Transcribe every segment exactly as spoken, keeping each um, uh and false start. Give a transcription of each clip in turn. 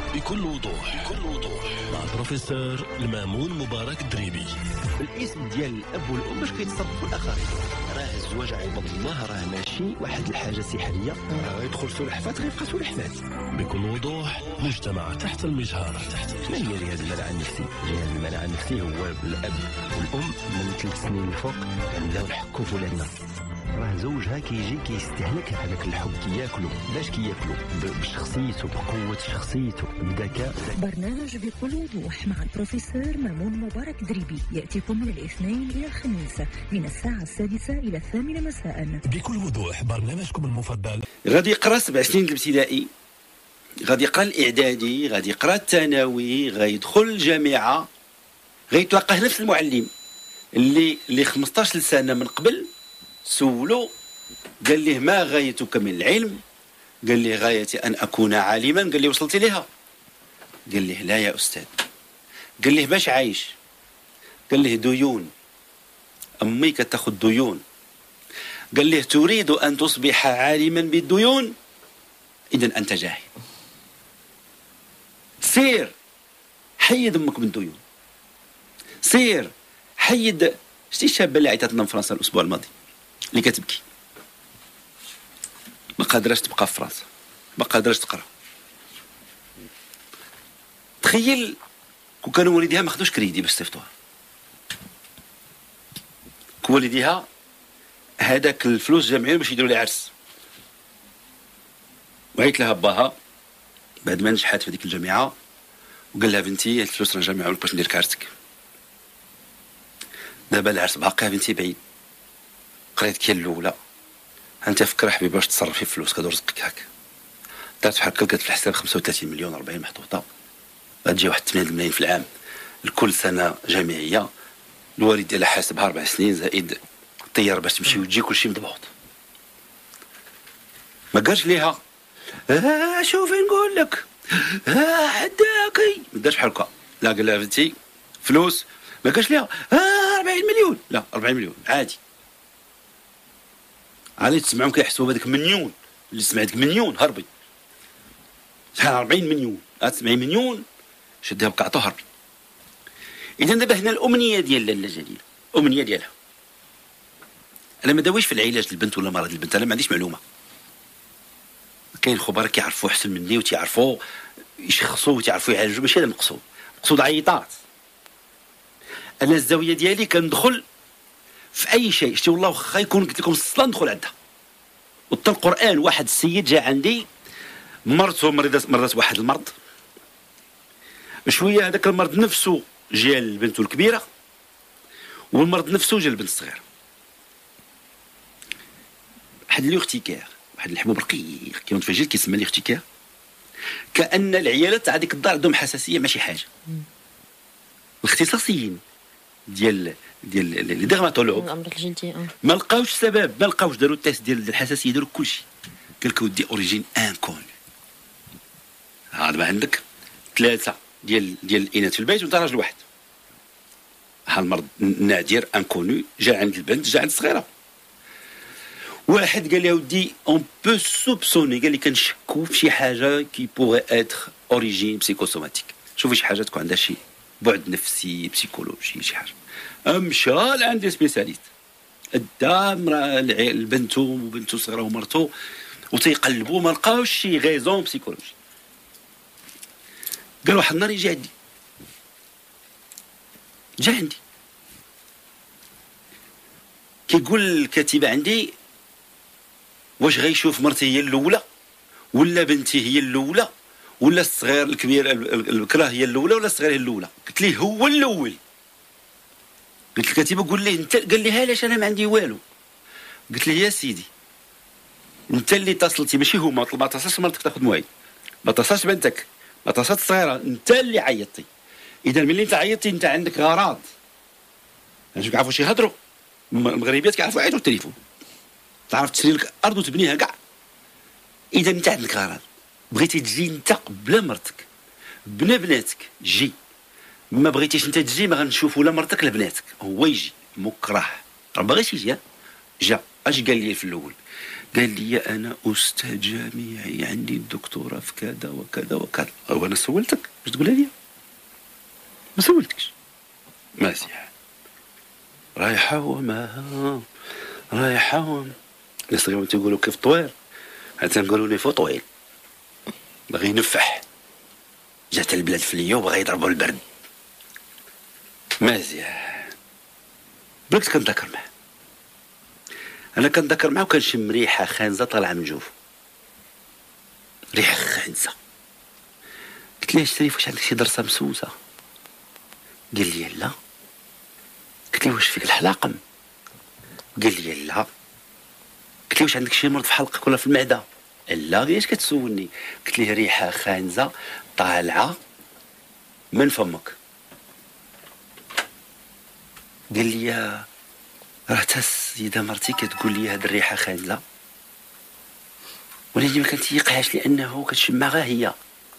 بكل وضوح بكل وضوح مع بروفيسور المامون مبارك الدريبي. الاسم ديال الاب والام باش كيتصرفوا الاخرين. راه الزواج عباد الله راه ماشي واحد الحاجه سحريه، راه يدخل سلحفات غيبقى سلحفات. بكل وضوح مجتمع تحت المجهر. تحت ما هي جهاز المناعه النفسي؟ جهاز المناعه النفسي هو الاب والام من ثلاث سنين الفوق نبداو نحكوا في ولادنا. راه زوجها كيجي كيستهلك هذاك الحب، كياكلو. باش كياكلو؟ بشخصيته، بقوه شخصيته، بذكاء. برنامج بكل وضوح مع البروفيسور مامون مبارك دريبي ياتيكم من الاثنين الى الخميس من الساعه السادسه الى الثامنه مساء. بكل وضوح برنامجكم المفضل. غادي يقرا سبع سنين الابتدائي، غادي يقرا الاعدادي، غادي يقرا الثانوي، غيدخل الجامعه، غيتلقاه نفس المعلم اللي اللي خمسطاش سنه من قبل سولو قال ليه ما غايتك من العلم؟ قال ليه غايتي ان اكون عالما. قال ليه وصلتي لها؟ قال ليه لا يا استاذ. قال ليه باش عايش؟ قال ليه ديون، امي كتاخذ ديون. قال ليه تريد ان تصبح عالما بالديون؟ اذا انت جاهل. سير حيد امك من الديون، سير حيد. شتي الشابه اللي عيطت لنا في فرنسا الاسبوع الماضي اللي كتبكي ما قادراش تبقى في فرنسا، ما قادراش تقرا. تخيل كون كانوا والديها ما خدوش كريدي باش يصيفطوها، كون والديها هذاك الفلوس جامعين باش يديروا لها عرس. وعيت لها باها بعد ما نجحت في ديك الجامعه وقال لها بنتي هاد الفلوس راه جامعه باش ندير كارتك. دابا العرس باقي بنتي بعيد، قريت كي الاولى. انت فكر حبيبي باش تصرفي فلوس كادو رزقك هكا. دارت بحال هكا في الحساب خمسة وثلاثين مليون أربعين محطوطه، غتجي واحد ثمانية ملايين في العام لكل سنه جامعيه. الوالد ديالها حاسبها اربع سنين زائد الطياره باش تمشي وتجي كلشي مضبوط. ما قالش ليها اه شوفي نقول لك اه عداكي، ما دارش بحال هكا. لا قال لها بنتي فلوس. ما قالش ليها اه أربعين مليون، لا أربعين مليون عادي. عادي تسمعهم كيحسبوا بهذاك مليون اللي سمعتك مليون هربي. شحال أربعين مليون؟ تسمعي مليون شديها بقعطو هربي. اذا دابا هنا الامنيه ديال لاله جليله، الامنيه ديالها انا ما داويش في العلاج البنت ولا مرض البنت، انا ما عنديش معلومه. كاين خبراء كيعرفوا احسن مني وتيعرفوا يشخصوا وتيعرفوا يعالجوا، ماشي هذا المقصود. المقصود عيطات. انا الزاويه ديالي كندخل في اي شيء شتي والله واخا يكون قلت لكم الصلاه ندخل عندها. وطن القران واحد السيد جا عندي مرته مريضه مرضت واحد المرض شويه، هذاك المرض نفسه جا البنت الكبيره والمرض نفسه جا البنت الصغيره. واحد الاختكار، واحد الحبوب رقيق كيون في الجلد كيسمى الاختكار. كان العيالات تاع ديك الدار عندهم حساسيه ماشي حاجه. الاختصاصيين ديال ديال لي ديرماتولوج الامراض الجلديه ما لقاوش سبب، ما لقاوش. داروا التيست ديال الحساسيه، داروا كلشي. قال لك ودي اوريجين انكون. هذا ما عندك ثلاثه ديال ديال الاناث في البيت وانت راجل واحد. ها المرض نادر انكونو جا عند البنت جا عند الصغيره. واحد قال لي ودي اون بو سوبسوني، قال لي كنشكو في شي حاجه كي بوغي اتر اوريجين بسيكوسوماتيك. شوفي شي حاجه تكون عندها شي بعد نفسي بسيكولوجي شي حاجه. مشى لعند سبيسياليست دا البنت وبنته صغيره ومرته وتيقلبوا ما لقاوش شي غيزون بسيكولوجي. قال واحد النهار يجي عندي، جا عندي كيقول الكاتبه عندي واش غيشوف مرتي هي الاولى ولا بنتي هي الاولى ولا الصغير الكبير البكره هي الاولى ولا الصغير هي الاولى. قلت ليه هو الاول. قلت الكاتبه قول ليه انت. قال لي علاش انا ما عندي والو. قلت ليه يا سيدي انت اللي اتصلتي ماشي هما. ما اتصلش مرتك تاخذ موعد، ما اتصلش بنتك، ما اتصلش الصغيره، انت اللي عيطتي. اذا ملي انت عيطتي انت عندك غرض. باش كيعرفوا شي يهضروا المغربيات كيعرفوا يعيطوا التليفون. تعرف تشري لك ارض وتبنيها كاع. اذا انت عندك غرض، بغيتي تجي انت بلا مرتك بلا بناتك جي. ما بغيتيش انت تجي ما غنشوفوا لا مرتك لا بناتك. هو يجي مكره راه باغيش يجي. جا اش قال لي في الاول؟ قال لي انا استاذ جامعي عندي الدكتوراه في كذا وكذا وكذا. وانا سولتك باش تقولها لي؟ ما سولتكش. مزيان. رايحه وما رايحه وما الناس غير تيقولوا كيف طويل، حتى نقولوا لي فو طويل. باغي ينفح، جات البلاد في اليوم وبغا يضربوا البرد. مزيان. بديت كنذكر معاه، انا كنذكر معاه وكنشم ريحه خانزه طالعه من جوفه، ريحه خانزه. قلت ليه شريف واش عندك شي درسه مسوسه؟ قال لي لا. قلت ليه واش فيك الحلاقم؟ قال لي لا. قلت ليه واش عندك شي مرض في حلقك ولا في المعده؟ لا. اش كتسولني؟ قلت ليه ريحه خانزه طالعه من فمك. قال لي راه تا السيده مرتي كتقول لي هاد الريحه خانزه، ولكن ما كنتيقعهاش لانه كتشمها غا هي.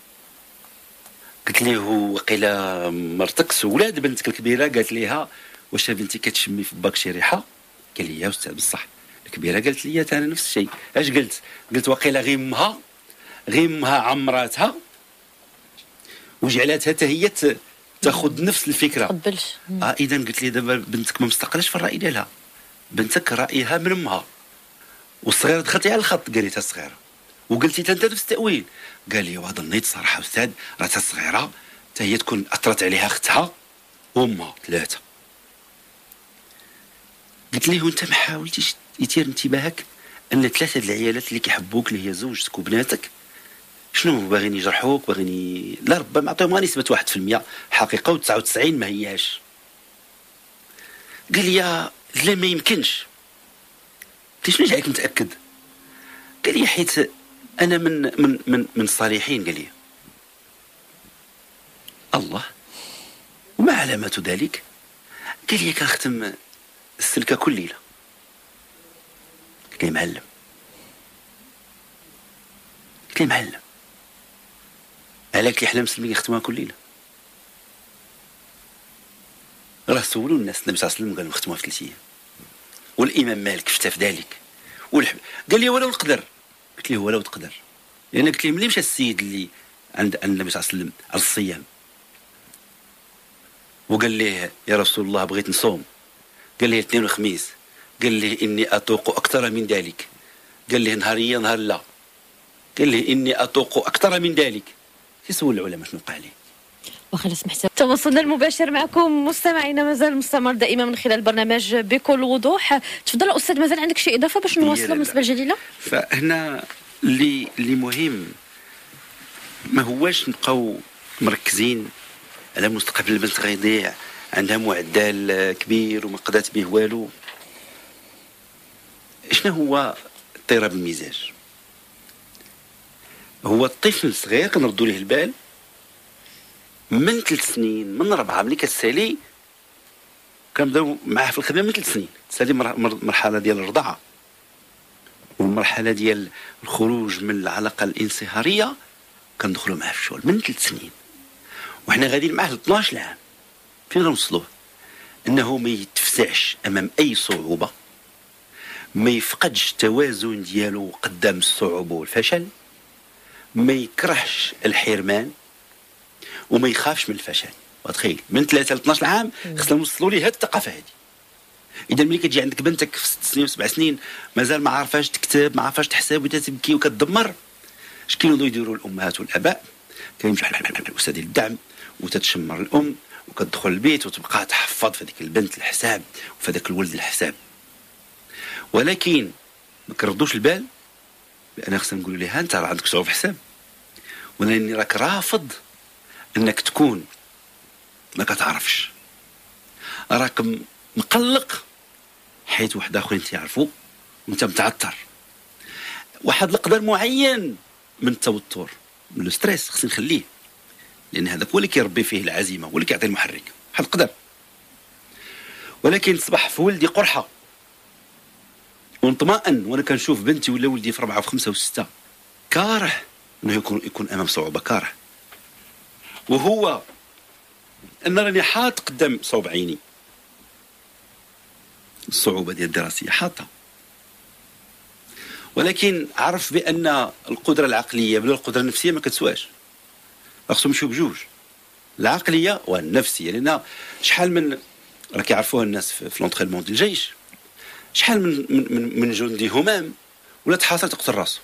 قلت ليه وقيلا مرتك سولاد بنتك الكبيره قالت ليها واش بنتي كتشمي في باك شي ريحه؟ قال لي يا استاذ بصح. الكبيره قالت لي انا نفس الشيء. اش قلت؟ قلت وقيلا غير امها غير امها عمراتها وجعلتها حتى هي تاخذ نفس الفكره. تقبلش. اه اذا قلت لي دابا بنتك ما مستقلاش في الراي ديالها، بنتك رايها من امها. والصغيره دخلتي على الخط قالتها الصغيره، وقلتي انت نفس التاويل. قال لي وظنيت صراحه استاذ راه تا الصغيره حتى هي تكون اثرت عليها اختها وامها ثلاثه. قلت ليه وانت ما حاولتيش يثير انتباهك ان ثلاثه د العيالات اللي كيحبوك اللي هي زوجتك وبناتك شنو باغيين يجرحوك باغيين ي... لا ربما عطيهم غير نسبه واحد في المية حقيقه وتسعة وتسعين ما هياش. قال لي لا ما يمكنش. قلت شنو جايك متاكد؟ قال لي حيت انا من من من من الصالحين. قال لي الله وما علامه ذلك؟ قال لي كنختم السلكه كل ليله. قلت لي معلم. قلت لي معلم عليك احنا مسلمين يختموها كل ليله؟ راه سولوا الناس النبي صلى الله عليه وسلم قالوا نختموها في ثلاث ايام، والامام مالك فتى في ذلك والحب. قال لي ولو تقدر. قلت لي ولو تقدر لان يعني قلت لي ملي مشى السيد اللي عند النبي صلى الله عليه وسلم على الصيام وقال ليه يا رسول الله بغيت نصوم، قال لي الاثنين والخميس، قال لي اني اتوق اكثر من ذلك، قال لي نهاريا نهار لا، قال لي اني اتوق اكثر من ذلك. يسول العلماء شنو قال لي. واخا سمحت تواصلنا المباشر معكم مستمعينا مازال مستمر دائما من خلال برنامج بكل وضوح. تفضل استاذ مازال عندك شي اضافه باش نواصلوا بالنسبه لجليله؟ فهنا اللي اللي مهم ما هواش نبقاو مركزين على مستقبل البنت غيضيع عندها معدل كبير وما قدات به والو. شنو هو اضطراب المزاج؟ هو الطفل الصغير كنردوا ليه البال من ثلاث سنين من ربعه ملي كتسالي كنبداو معاه في الخدمه من ثلاث سنين. هذه مرحله ديال الرضاعه والمرحله ديال الخروج من العلاقه الانصهاريه كندخلوا معاه في الشغل من ثلاث سنين وحنا غاديين معاه اثناش عام. فين غنوصلوه؟ انه ما يتفزعش امام اي صعوبه، ما يفقدش التوازن ديالو قدام الصعوبه والفشل، ما يكرهش الحرمان وما يخافش من الفشل. وتخيل من ثلاثة ل اثناش عام خصنا نوصلوا ليه هذه الثقافه هذه. اذا ملي كتجي عندك بنتك في ست سنين وسبع سنين مازال ما عارفاش تكتب ما عارفاش تحسب وتتبكي وكتدمر، اش كينوضوا يديروا الامهات والاباء؟ كيمشوا الاستاذ ديال الدعم وتتشمر الام وكتدخل البيت وتبقى تحفظ في ديك البنت الحساب وفي داك الولد الحساب. ولكن ما كردوش البال بان خصنا نقولوا لها انت راه عندك صعوبه حساب ولاني راك رافض انك تكون ما كتعرفش، راك مقلق حيت واحد اخرين تيعرفوا وانت متعثر. واحد القدر معين من التوتر من الستريس خصني نخليه لان هذاك هو اللي كيربي فيه العزيمه هو اللي كيعطي المحرك واحد القدر. ولكن تصبح في ولدي قرحه ونطمئن وانا كنشوف بنتي ولا ولدي في ربعه وفي خمسه وسته كاره انه يكون يكون امام صعوبه كاره، وهو ان راني حاط قدام صوب عيني الصعوبه ديال الدراسيه حاطه ولكن عرف بان القدره العقليه بلا القدره النفسيه ما كتسواش، خصهم يمشيو بجوج، العقليه والنفسيه. لان شحال من راه كيعرفوها الناس في لونطرينمون ديال الجيش، شحال من من من جندي همام ولا تحاصر تقتل راسه.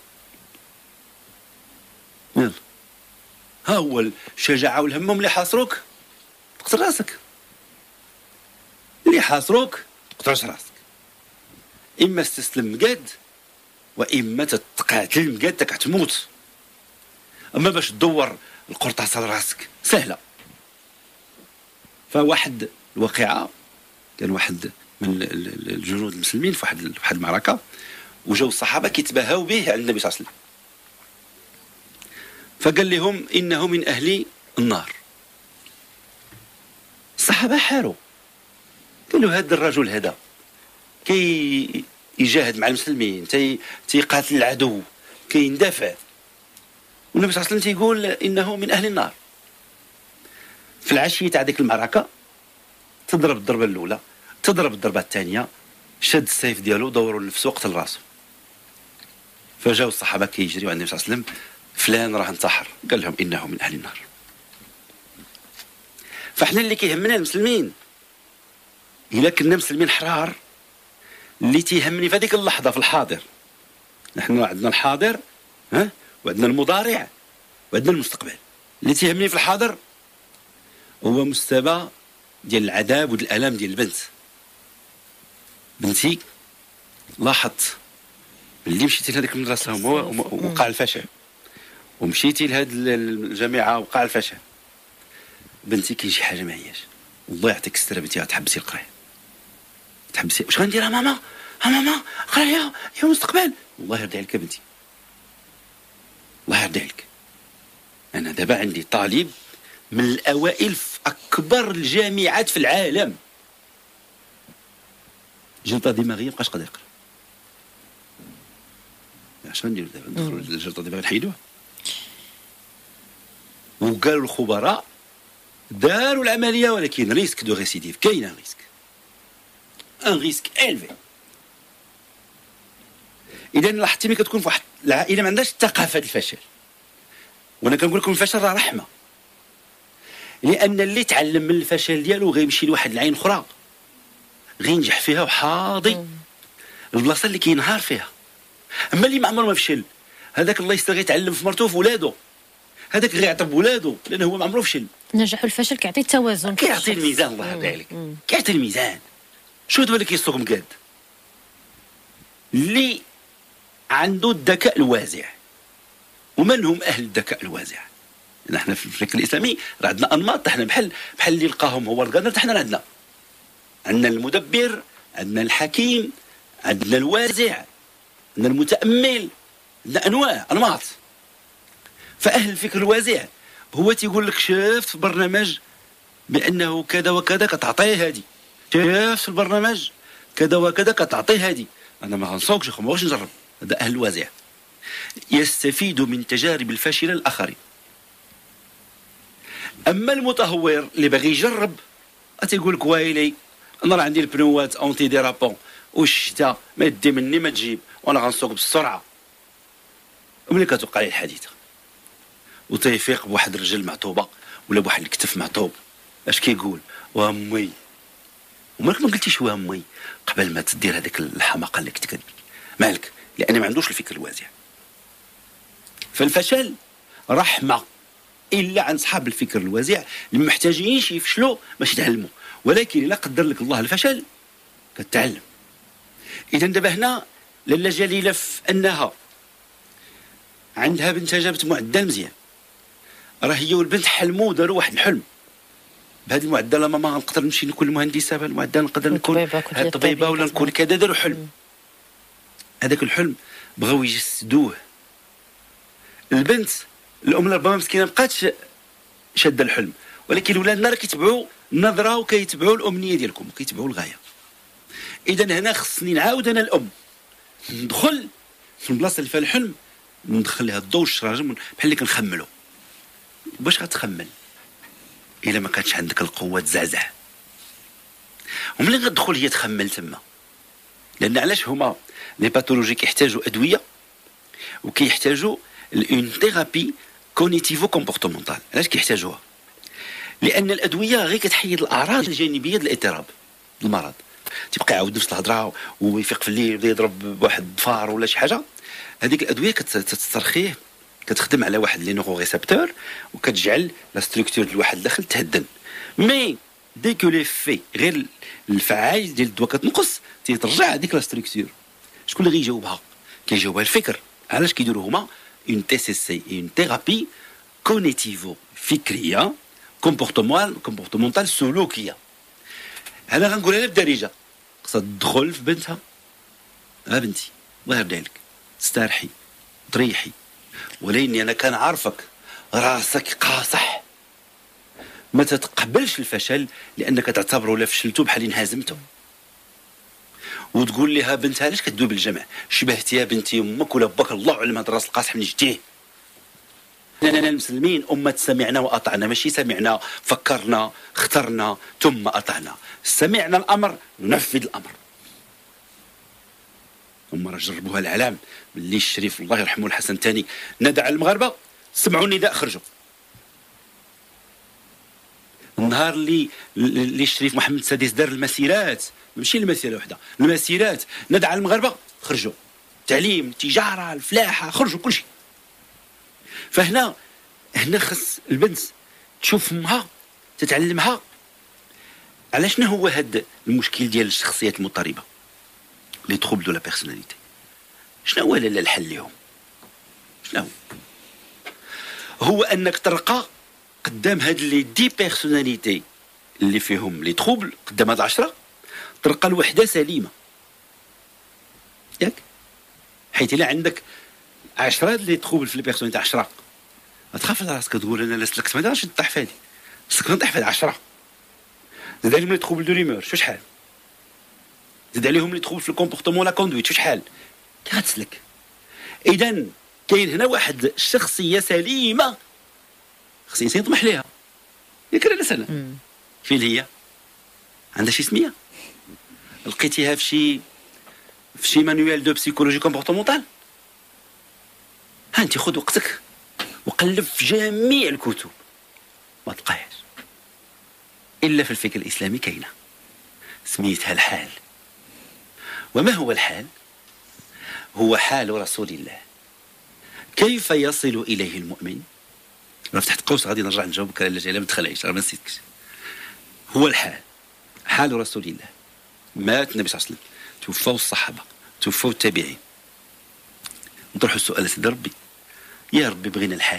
يلا ها هو الشجاعه والهمم اللي حاصروك تقتل راسك، اللي حاصروك تقتلش راسك، اما استسلم مقاد واما تتقاتل مقاد تاك تموت. اما باش تدور القرطاس على راسك سهله. فواحد الواقعه كان واحد من الجنود المسلمين في واحد واحد المعركه، وجاو الصحابه كيتباهاو به عند النبي صلى الله عليه وسلم، فقال لهم انه من اهل النار. الصحابه حاروا، قالوا هذا الرجل هذا كي يجاهد مع المسلمين، تي تيقاتل العدو، كيندافع، والنبي صلى الله عليه وسلم تيقول انه من اهل النار. في العشيه تاع ديك المعركه تضرب الضربه الاولى، تضرب الضربه الثانيه، شد السيف ديالو دوروا لنفسه وقتل راسه. فجاو الصحابه كيجريوا عند النبي صلى الله عليه وسلم، فلان راه انتحر، قال لهم انه من اهل النار. فاحنا اللي كيهمنا المسلمين، الا كنا مسلمين حرار، اللي تيهمني في هذيك اللحظه في الحاضر، نحن عندنا الحاضر ها وعندنا المضارع وعندنا المستقبل. اللي تيهمني في الحاضر هو مستوى ديال العذاب وديال الالم ديال البنت. بنتي لاحظت اللي مشيتي لهذيك المدرسه وقع الفشل، ومشيتي لهذه الجامعه وقع الفشل، بنتي كاين شي حاجه ما هياش، الله يعطيك الستر بنتي غتحبسي القرايه، تحبسي واش غندير ماما ها ماما قرايه يا مستقبل. الله يرضي عليك بنتي، الله يرضي عليك. انا دابا عندي طالب من الاوائل في اكبر الجامعات في العالم، جلطه دماغيه مابقاش قادر يقرا. اش غنديروا دابا؟ ندخلوا الجلطه الدماغيه نحيدوها؟ وقالوا الخبراء داروا العمليه، ولكن ريسك دو ريسيديف، كاين ريسك، ان ريسك الفي. اذا لاحظتي ملي كتكون في واحد العائله ما عندهاش ثقافه الفشل، وانا كنقول لكم الفشل راه رحمه، لان اللي تعلم من الفشل ديالو غيمشي لواحد العين اخرى غينجح فيها وحاضي البلاصه اللي كينهار فيها. اما اللي ما عمره ما فشل، هذاك الله يستر غيتعلم في مرته وفي ولادو، هذاك غيعطب ولادو لانه هو ما عمره فشل. النجاح والفشل كيعطي التوازن، كيعطي الميزان. الله يرضي عليك، كيعطي الميزان. شو دابا اللي كيسوق مقاد؟ اللي عنده الذكاء الوازع. ومن هم اهل الذكاء الوازع؟ نحن في الفكر الاسلامي راه عندنا انماط، احنا بحال بحال اللي لقاهم هو القادر، حنا عندنا عندنا المدبر، عندنا الحكيم، عندنا الوازع، عندنا المتامل، عندنا انواع انماط. فاهل الفكر الوازع هو تيقول لك شفت في برنامج بانه كذا وكذا كتعطيه هذه، شفت في البرنامج كذا وكذا كتعطيه هذه، انا ما غنسوقش ما بغاش نجرب. هذا اهل الوازع، يستفيد من تجارب الفاشله الاخرين. اما المتهور اللي باغي يجرب تيقول لك ويلي انا راه عندي البنوات اونتي ديرابون والشتاء ما يدي مني ما تجيب وانا غنسوق بالسرعه. وملي كتوقع ليه الحادثه وتيفيق بواحد الرجل معطوبه ولا بواحد الكتف معطوب، اش كيقول؟ وامي. ومالك ما قلتيش وامي قبل ما تدير هذيك الحماقه اللي كنت كدير؟ مالك؟ لان ما عندوش الفكر الوازع. فالفشل رحمه الا عن اصحاب الفكر الوازع اللي محتاجينش يفشلوا باش يتعلموا، ولكن الا قدر لك الله الفشل كتعلم. اذا دابا هنا لاله جليله في انها عندها بنت جابت معدل مزيان، راه هي والبنت حلموا داروا واحد الحلم بهذه المعدل، ماما نقدر نمشي نكون مهندسه بهذا المعدل، نقدر نكون طبيبه ولا نكون كذا، داروا حلم. هذاك الحلم بغاو يجسدوه. البنت الام ربما مسكينه بقاتش شاده الحلم، ولكن ولادنا راه كيتبعوا النظره وكيتبعوا الامنيه ديالكم وكيتبعوا الغايه. اذا هنا خصني نعاود انا الام ندخل في البلاصه اللي فيها الحلم، ندخل لها الضوء والشراجم بحال اللي كنخملوا. باش غتخمل الا ما كانتش عندك القوه تزعزع؟ وملي غتدخل هي تخمل تما، لان علاش هما لي باثولوجي كيحتاجوا ادويه وكيحتاجوا اون ثيرابي كونيتيفو كومبورتمونتال. علاش كيحتاجوها؟ لان الادويه غير كتحيد الاعراض الجانبيه ديال الاضطراب المرض، تيبقى يعاود نفس الهضره ويفيق في الليل بدا يضرب بواحد الفار ولا شي حاجه. هذيك الادويه كتسترخيه، كتخدم على واحد لي نورو ريسبتور وكتجعل لا ستركتور ديال واحد الداخل تهدن. مي دي كو لي في غير الفعال ديال الدواء كتنقص تيترجع هذيك لا ستركتور. شكون اللي غيجاوبها؟ كيجاوبها الفكر. علاش كيديروا هما اون تي سي سي اون ثيرابي كونيتيفو فكريه كومبورتمونتال كومبورتمونتال سلوكيه. انا غنقولها لك بالدارجه، خصها تدخل في بنتها. ها بنتي الله يرضي عليك استرحي تريحي، ولكن انا كان عارفك راسك قاصح، ما تتقبلش الفشل لانك تعتبره لا فشلته بحال انهزمته. وتقول لها بنتها علاش كدوي بالجمع؟ شبهتي يا بنتي امك ولا باك، الله علم هذا الراس القاصح من جديه. لأننا المسلمين أمة سمعنا وأطعنا، ماشي سمعنا فكرنا اخترنا ثم أطعنا. سمعنا الأمر ننفذ الأمر. هم راه جربوها العلام اللي الشريف الله يرحمه الحسن الثاني نادى على المغاربة، سمعوا النداء خرجوا. النهار اللي اللي الشريف محمد السادس دار المسيرات، ماشي المسيرة وحده، المسيرات نادى على المغاربة خرجوا. تعليم، تجارة، الفلاحة، خرجوا كل شيء. فهنا هنا خص البنت تشوف امها تتعلمها على شنو هو هذا المشكل ديال الشخصيات المضطربه لي تروبل دو لا بيرسوناليتي. شنو هو لالا الحل ليهم؟ شنو هو؟ هو انك ترقى قدام هاد لي دي بيرسوناليتي اللي فيهم لي تروبل، قدام هاد العشره ترقى الوحده سليمه. ياك؟ حيت الا عندك عشرة اللي تروبل في لي بيرسوناليتي عشرة، تخاف على راسك تقول انا لا سلكت ما نقدرش نطيح في هذه، سلكت نطيح في هذه عشرة. زيد عليهم لي تروبل دو ليمور شو شحال، زيد عليهم لي تروبل في الكومبورتمون لا كوندويت شو شحال، كي غتسلك؟ اذا كاين هنا واحد الشخصيه سليمه خص الانسان يطمح ليها. ياك لا سنه فين هي؟ عندها شي سميه؟ لقيتيها في شي في شي مانويال دو بسيكولوجي كومبورتمونتال؟ ها انت خذ وقتك وقلب في جميع الكتب ما تلقاهاش الا في الفكر الاسلامي. كاينه سميتها الحال. وما هو الحال؟ هو حال رسول الله، كيف يصل اليه المؤمن. انا فتحت قوس غادي نرجع نجاوبك على لا ما تخلعيش، راه ما نسيتكش. هو الحال، حال رسول الله. مات النبي صلى الله عليه وسلم، توفوا الصحابه، توفوا التابعين. نطرحوا السؤال سيدي ربي، يا ربي بغينا الحال،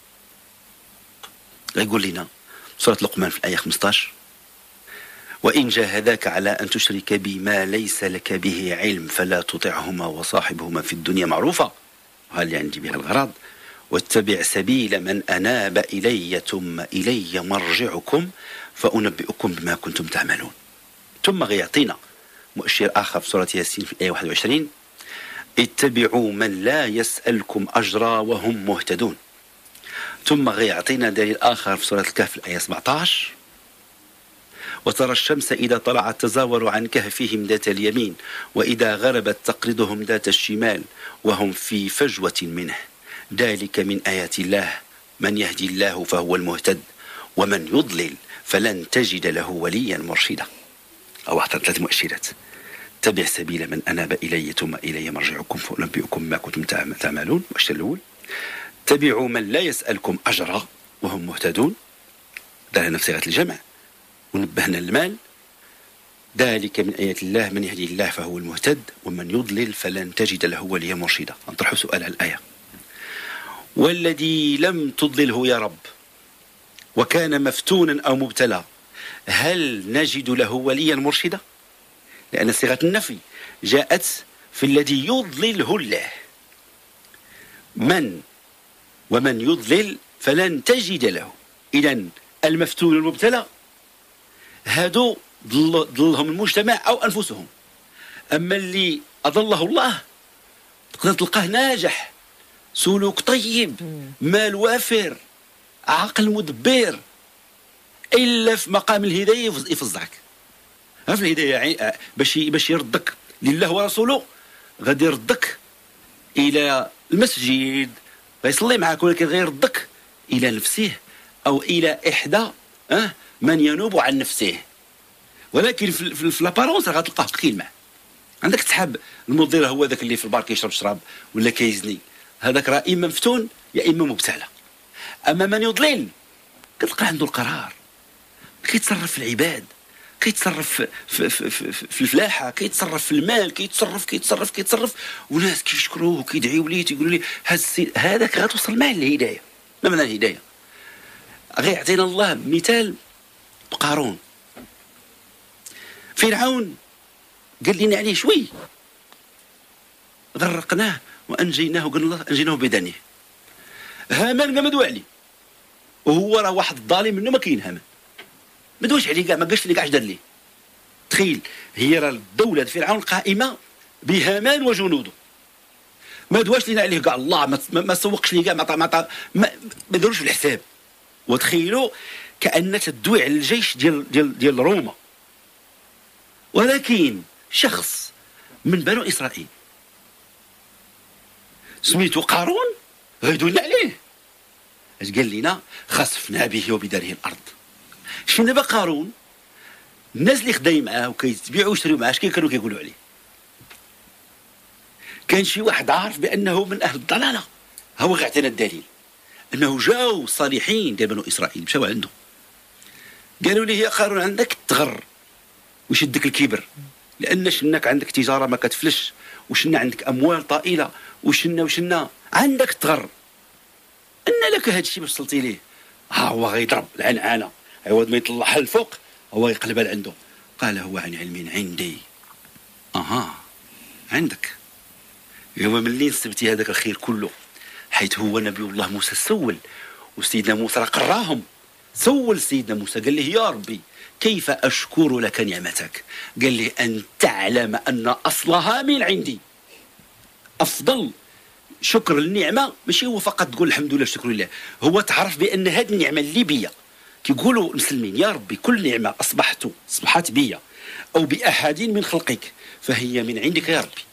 غيقول لنا سورة لقمان في الآية خمسطاش: وإن جاهداك على أن تشرك بي ما ليس لك به علم فلا تطعهما وصاحبهما في الدنيا معروفا، وهذا اللي عندي بها الغرض، واتبع سبيل من أناب إلي ثم إلي مرجعكم فأنبئكم بما كنتم تعملون. ثم غيعطينا مؤشر آخر في سورة ياسين في الآية واحد وعشرين: اتبعوا من لا يسألكم أجرا وهم مهتدون. ثم غيعطينا دليل آخر في سورة الكهف الآية سبعطاش: وترى الشمس إذا طلعت تزاور عن كهفهم ذات اليمين وإذا غربت تقرضهم ذات الشمال وهم في فجوة منه ذلك من آيات الله من يهدي الله فهو المهتد ومن يضلل فلن تجد له وليا مرشدا. أو أعطى ثلاث مؤشرات: اتبع سبيل من أناب إلي ثم إلي مرجعكم فأنبئكم ما كنتم تعملون. المؤشر الأول: اتبعوا من لا يسألكم أجرا وهم مهتدون، دارنا في صيغة الجمع ونبهنا المال. ذلك من آيات الله من يهدي الله فهو المهتد ومن يضلل فلن تجد له وليا مرشدا. نطرح سؤال الآية: والذي لم تضلله يا رب وكان مفتونا أو مبتلى هل نجد له وليا مرشدا؟ لأن صيغة النفي جاءت في الذي يضلله الله، من ومن يضلل فلن تجد له. إذن المفتون المبتلى هادو ضلهم المجتمع أو أنفسهم، أما اللي أضله الله تقدر تلقاه ناجح، سلوك طيب، مال وافر، عقل مدبر، إلا في مقام الهداية يفزعك. في الهداية باش باش يردك لله ورسوله غادي يردك إلى المسجد غيصلي معك، ولكن غيردك الى نفسه او الى احدى أه من ينوب عن نفسه. ولكن في, في, في لابارونس غتلقاه كاين معاه. عندك تسحب المدير هو ذاك اللي في البار كيشرب شراب ولا كيزني، هذاك راه اما مفتون يا اما مبتلى. اما من يضلل كتلقى عنده القرار، كيتصرف في العباد، كيتصرف في, في, في, في, في الفلاحه، كيتصرف في المال، كيتصرف كيتصرف كيتصرف وناس كيشكروه وكيدعيوا ليه تيقولوا لي هذا السيد هذاك غتوصل معاه للهدايه. ما معنى الهدايه؟ غيعطينا الله مثال بقارون. فرعون قال لنا عليه شوي، غرقناه وانجيناه، قال الله انجيناه بدنه. هامان مدوى عليه، وهو راه واحد الظالم منه ما كاين. هامان ما دواش عليه كاع، ما قالش لي كاع اش دار ليه. تخيل هي راه الدوله فرعون قائمه بهامان وجنوده، ما دواش لينا عليه كاع الله، ما, ما سوقش ليه كاع، ما ما ما, ما داروش في الحساب. وتخيلوا كأن تدوي على الجيش ديال ديال ديال روما. ولكن شخص من بنو اسرائيل سميتو قارون غيدوينا عليه. اش قال لنا؟ خسفنا به وبداره الارض. شنو دابا قارون؟ الناس اللي خداين معاه وكيتبيعوا ويشريوا معاه اش كانوا كيقولوا عليه؟ كان شي واحد عارف بانه من اهل الضلاله. هو غيعطينا الدليل انه جاوا صالحين ديال بنو اسرائيل مشاو عنده قالوا ليه يا قارون عندك تغر ويشدك الكبر، لان شناك عندك تجاره ما كتفلش، وشنا عندك اموال طائله، وشنا وشنا عندك تغر، ان لك هذا الشيء باش وصلتي ليه. ها هو غيضرب العنعنه، عوض ما يطلعها الفوق هو يقلبها لعنده. قال هو عن علم عندي. اها عندك. يوم ملي نسبتي هذاك الخير كله، حيث هو نبي الله موسى سول، وسيدنا موسى قراهم. سول سيدنا موسى قال له يا ربي كيف أشكر لك نعمتك؟ قال لي أن تعلم أن أصلها من عندي. أفضل شكر النعمة ماشي هو فقط تقول الحمد لله شكر لله، هو تعرف بأن هذه النعمة اللي بيا كيقولوا المسلمين يا ربي كل نعمة أصبحت أصبحت بيا أو بأحد من خلقك فهي من عندك يا ربي،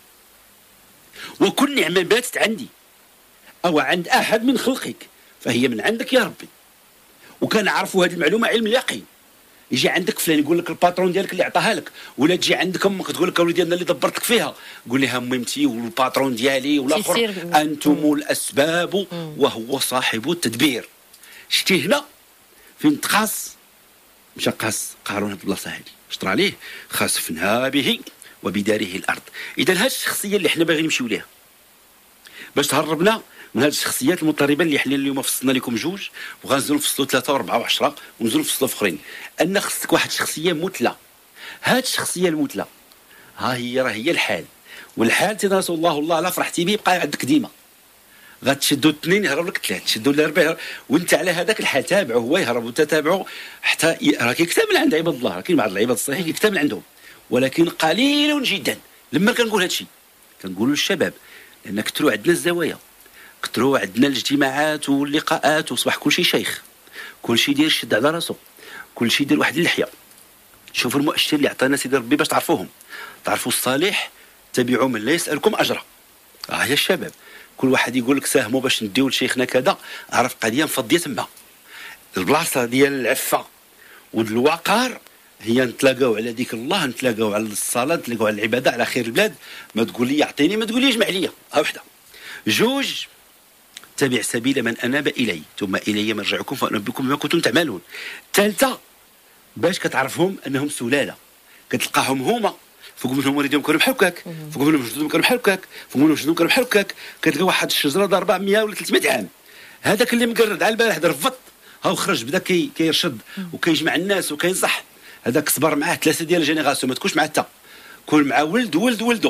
وكل نعمة باتت عندي أو عند أحد من خلقك فهي من عندك يا ربي. وكان عرفوا هذه المعلومة علم اليقين. يجي عندك فلان يقول لك الباترون ديالك اللي عطاها لك، ولا تجي عندك امك تقول لك اوليدي انا اللي دبرت لك فيها، قول لها ميمتي والباترون ديالي والاخر انتم الاسباب وهو صاحب التدبير. شتي هنا فين تقاس؟ مشى قاس قارون عبد الله ساهلي شطر عليه خسفنا به وبداره الارض. اذا هذه الشخصيه اللي حنا باغيين نمشيو ليها باش تهربنا من هذه الشخصيات المضطربه اللي حنا اليوم فصلنا لكم جوج، وغنزلوا نفصلوا ثلاثه واربعه وعشره ونزلوا نفصلوا في اخرين. ان خصك واحد الشخصيه مثلى. هذه الشخصيه المثلى ها هي راه هي الحال، والحال تناسى الله الله لا فرحتي به بقى عندك ديما. غتشدوا الاثنين يهرب لك ثلاثه، تشدوا الاربعه وانت على هذاك الحال تابعه هو يهرب وانت تابعه حتى راه كيكتمل عند عباد الله. كاين بعض العباد الصالحين كيكتمل عندهم، ولكن قليل جدا. لما كنقول هذا الشيء كنقولوا للشباب لان كثروا عندنا الزوايا، كثروا عندنا الاجتماعات واللقاءات، وصبح كل شيء شيخ، كل شيء يدير الشد على راسه، كل شيء يدير واحد اللحيه. شوفوا المؤشر اللي عطانا سيدي ربي باش تعرفوهم، تعرفوا الصالح تبعوا من لا يسالكم اجرا. ها هي الشباب كل واحد يقول لك ساهموا باش نديو لشيخنا كذا، عرف قضيه مفضيه تما. البلاصه ديال العفه والوقار هي نتلاقاو على ذكر الله، نتلاقاو على الصلاه، نتلاقاو على العباده، على خير البلاد. ما تقول لي يعطيني، ما تقول لي اجمع لي. ها وحده. جوج تبع سبيل من اناب الي ثم الي مرجعكم فانبئكم بما كنتم تعملون. ثالثه باش كتعرفهم انهم سلاله، كتلقاهم هما فوق منهم والديهم كانوا بحال هكاك، فوق منهم جدودهم كانوا بحال هكاك، فوق منهم جدودهم كانوا بحال هكاك. كتلقى واحد الشجره دار أربعمائة ولا ثلاثمائة عام، هذاك اللي مقرد على البارح دار فط ها خرج بدا كي كيرشد وكيجمع الناس وكينصح. هذاك صبر معاه ثلاثه ديال الجينيراسيون، ما تكونش معاه حتى كل معاه ولد ولد ولده،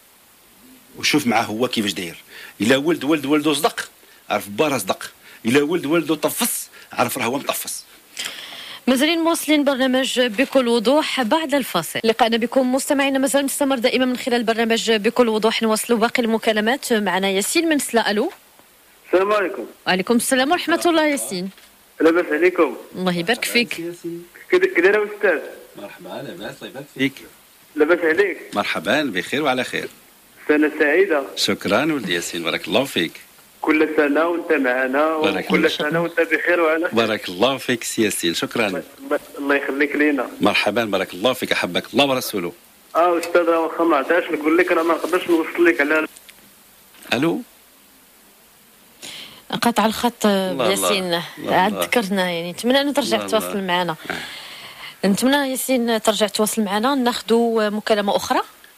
وشوف معاه هو كيفاش داير. الا ولد ولد ولده صدق عرف بارا صدق، الا ولد ولده طفص عرف راه هو مطفص. مازالين مواصلين برنامج بكل وضوح بعد الفاصل. لقاءنا بكم مستمعينا مازال مستمر دائما من خلال برنامج بكل وضوح. نواصلوا باقي المكالمات. معنا ياسين من سلا. الو. السلام عليكم. وعليكم السلام ورحمه الله. ياسين لاباس عليكم؟ الله يبارك فيك. كي داير استاذ؟ مرحبا. لاباس الله يبارك فيك. لاباس عليك؟ مرحبا بخير وعلى خير. سنة سعيدة. شكرا ولدي ياسين، بارك الله فيك. كل سنة وأنت معنا، بارك وكل الله. سنة وأنت بخير وعلى خير. بارك الله فيك سي ياسين، شكرا. الله- الله يخليك لينا. مرحبا، بارك الله فيك، احبك الله ورسوله. اه أستاذ واخا ما عرفتش نقول لك أنا ما نقدرش نوصل لك على الو. قطع الخط الله ياسين، الله. عاد الله. ذكرنا يعني. نتمنى انه ترجع الله تواصل الله. معنا. نتمنى ياسين ترجع تواصل معنا. ناخذوا مكالمه اخرى.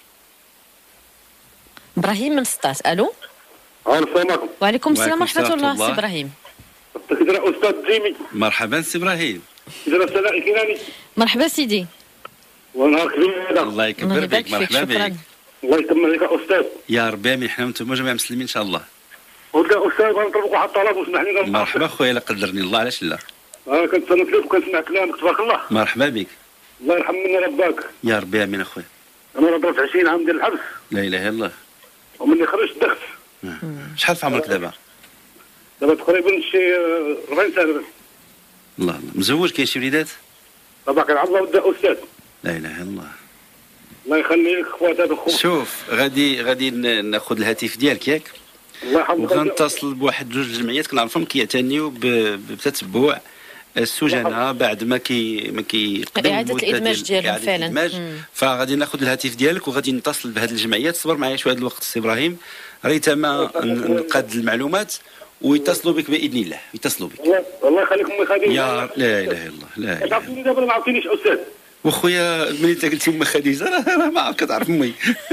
ابراهيم من سطات. الو. السلام عليكم. وعليكم السلام وعليكم ورحمه السلام الله. ورحمة سي الله. ابراهيم. إذا أستاذ جيمي، مرحبا سي ابراهيم. إذا سنة كيراني مرحبا سيدي. ونهار كبير هذا. الله الله يكبر يبارك بك، فيك. مرحبا شكرا. بك. الله يكمل لك أستاذ. يا ربي امين، حنا وانتم جميع مسلمين ان شاء الله. ولا أستاذ بغا نطلبك واحد الطلب واسمح لي. مرحبا خويا، لا قدرني الله، علاش لا. اه كنتسنى فيك وكنسمع كلامك تبارك الله. مرحبا بك. الله يرحم منا رباك. يا ربي امين اخويا. أنا رضيت عشرين عام ديال الحبس لا اله الا الله. ومني خرجت دخت. شحال في عمرك دابا؟ دابا تقريبا شي آه، أربعين سنة. الله الله. مزوج، كاين شي وليدات؟ دابا كنعرض ودا أستاذ. لا اله الا الله. الله يخلي لك خوات هذا خوك. شوف، غادي غادي ن- ناخذ الهاتف ديالك ياك، الله يحفظك. وغنتصل بواحد جوج الجمعيات كنعرفهم كيعتنيو ب- بتتبع السجناء بعد ما كي ما كيقضيو إعادة المدة الإدماج ديال ديالهم إعادة فعلاً. الإدماج. مم. فغادي ناخذ الهاتف ديالك وغادي نتصل بهذه الجمعيات. صبر معايا شويه هذا الوقت سي ابراهيم، ريت ما ن- نقاد المعلومات ويتصلوا بك باذن الله، يتصلوا بك. الله الله يخليك امي خديجه. يا لا اله الا الله، لا اله إلا الله. تعرفيني دابا ما عرفتينيش استاذ. وخويا ملي انت قلتي ام خديجه راه راه ما عرفت كتعرف امي.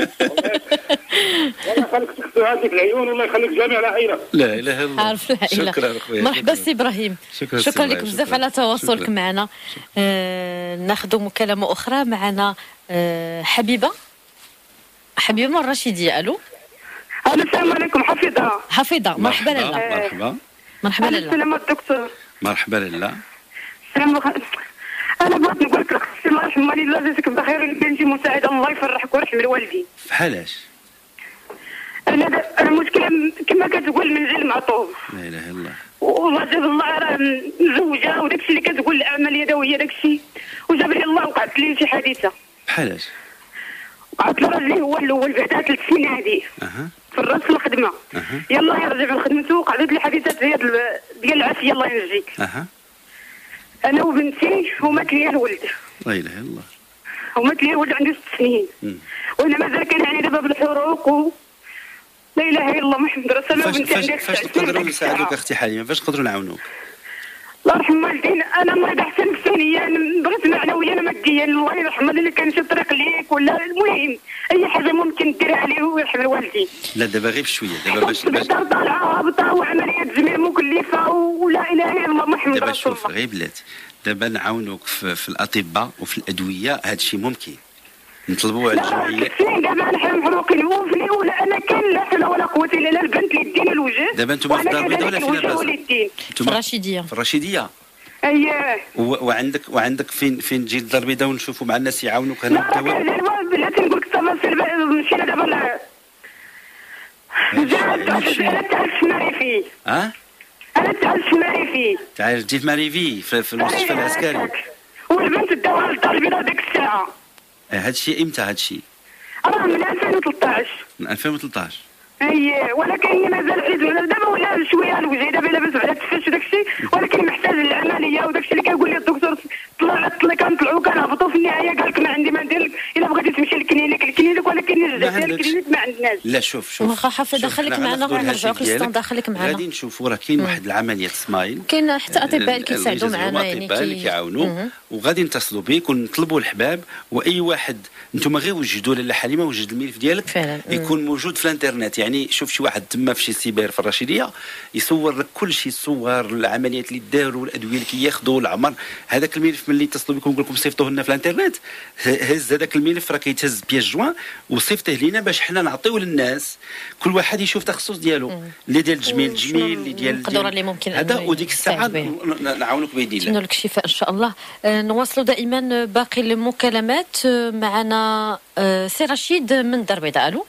الله يخليك تكسو هذيك العيون والله يخليك جميع العائله. لا اله الا الله. عارف العائله. شكرا اخويا. مرحبا شكراً. سي ابراهيم. شكراً سي شكرا لك إبراهيم، بزاف شكراً. على تواصلك شكراً. معنا. آه ناخذ مكالمه اخرى معنا. آه حبيبه. حبيبه من الرشيديه. الو. السلام عليكم. حفيظة. حفيظه. مرحبا مرحبا لاله. مرحبا مرحبا لاله. السلام الدكتور. مرحبا لاله. السلام عليكم. انا بغيت نقول لك اختي الله يرحمها لي لازمك بخير اللي كان شي مساعده الله يفرحك ويرحم الوالدين. بحالاش؟ انا د- انا المشكله م- كما كتقول من جيل معطوب لا اله الا الله. والله جاب الله راه مزوجه وداكشي اللي كتقول الاعمال اليدويه داكشي وجاب لي الله وقعت لي شي حادثه. بحالاش؟ وقعت لي راجلي هو الاول بعدا ثلاث سنين هادي اها في الراس في الخدمه. أها. يلا يرجع من خدمته وقعدت لي حادثه ديال ديال العافيه الله ينجيك. اها. انا وبنتي ومات لي الولد. لا اله الا الله. ومات لي الولد عنده ست سنين. مم. وانا مازال كنعاني دابا بالحروق و لا اله الا الله محمد رسول الله. فاش وبنتي فاش عندها فاش تسع سنين نقدروا ديك نساعدوك الساعة. اختي حليمه؟ فاش نقدروا نعاونوك؟ الله يرحم والدينا. انا مريضه حتى نفسانيا بغيت معنويا ماديا الله يرحم اللي كان شي طريق ليك ولا المهم اي حاجه ممكن ديرها عليه ويرحم الوالدين. لا دابا غير بشويه، دابا باش باش الدار طالعه هابطه وعمليات جميع مكلفه ولا اله الا الله محمد دابا رسول شوف الله. غير بلاتي، دابا نعاونوك في, في الاطباء وفي الادويه، هذا الشيء ممكن نطلبوا على لا الجمعيه. كثير دابا نحن محروقين وفي الاولى انا كان لا حول ولا قوه الا بالله البنت اللي دينا الوجه. دابا نتوما في الدار البيضاء ولا فين الوجه لاباس؟ واليدين. في الرشيديه. في الرشيديه. اييه. و- وعندك وعندك فين فين تجي للدار البيضاء ونشوفوا مع الناس يعاونوك هنا لا راه بالدواء؟ كان دابا بلاتي نقول لك التفاصيل مشينا دابا ل انا تعالت ماريفي. ها؟ انا تعالت ماريفي. تعالجتي في ماريفي في, في المستشفى العسكري. والبنت داوها للدار البيضاء ديك الساعه. هذا الشيء امتى هذا الشيء؟ راه من ألفين وثلاثطاش. من ألفين وثلاثطاش. اييه ولكن هي مازال عزيز ولا دابا ولا شويه الوجه دابا لاباس على التفاش وداك الشيء ولكن محتاج للعمليه وداك الشيء اللي كيقول لي الدكتور طلع طلع كنطلعوا كنهبطوا في النهايه قال لك ما عندي ما ندير لك الا بغيتي تمشي للكلينيك الكلينيك ولكن ما نرجع عندكش. الكلينيك ما عندناش. لا شوف شوف واخا حافظ شوف، دخلك حنا معنا غناخدو غنرجعوك الهاتف ديالك، للستان داخلك معنا. غادي نشوفوا راه كاين واحد العمليه سمايل. كاين حتى اطباء اللي كيساعدوا الوجهة معنا يعني الاطباء اللي كيعاونوا وغادي نتصلوا بك ونطلبوا الحباب، واي واحد انتم غير وجدوا لاله حليمه وجد الملف ديالك فعلا. يكون موجود في الانترنت. يعني شوف شي واحد تما في شي سيبر في الرشيديه يصور لك كل شيء، الصور العمليات اللي داروا والادويه اللي كياخذوا العمر. هذاك الملف ملي يتصلوا بكم يقول لكم صيفطوه لنا في الانترنت، هز هذاك الملف راه كيتهز بياج جوان وصيفطه لينا باش حنا نعطيو للناس كل واحد يشوف التخصص ديالو، اللي ديال الجميل الجميل، اللي ديال القدره اللي ممكن هذا، أنه وديك الساعه يساعد بها. ن- نعاونوك باذن الله. نتمنى لك الشفاء ان شاء الله. آه، نواصلوا دائما باقي المكالمات. آه، معنا آه، سي رشيد من دار البيضاء. الو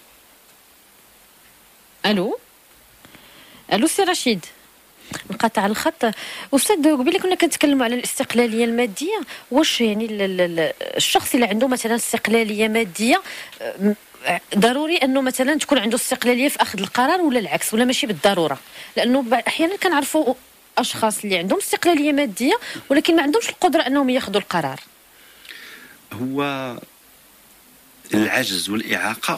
الو الو سي رشيد. انقطع الخط. استاذ قبيله كنا كنتكلموا على الاستقلاليه الماديه. واش يعني ال- ال- ال- الشخص اللي عنده مثلا استقلاليه ماديه آه، ضروري انه مثلا تكون عنده استقلاليه في اخذ القرار ولا العكس، ولا ماشي بالضروره؟ لانه احيانا كنعرفوا اشخاص اللي عندهم استقلاليه ماديه ولكن ما عندهمش القدره انهم ياخذوا القرار. هو العجز والاعاقه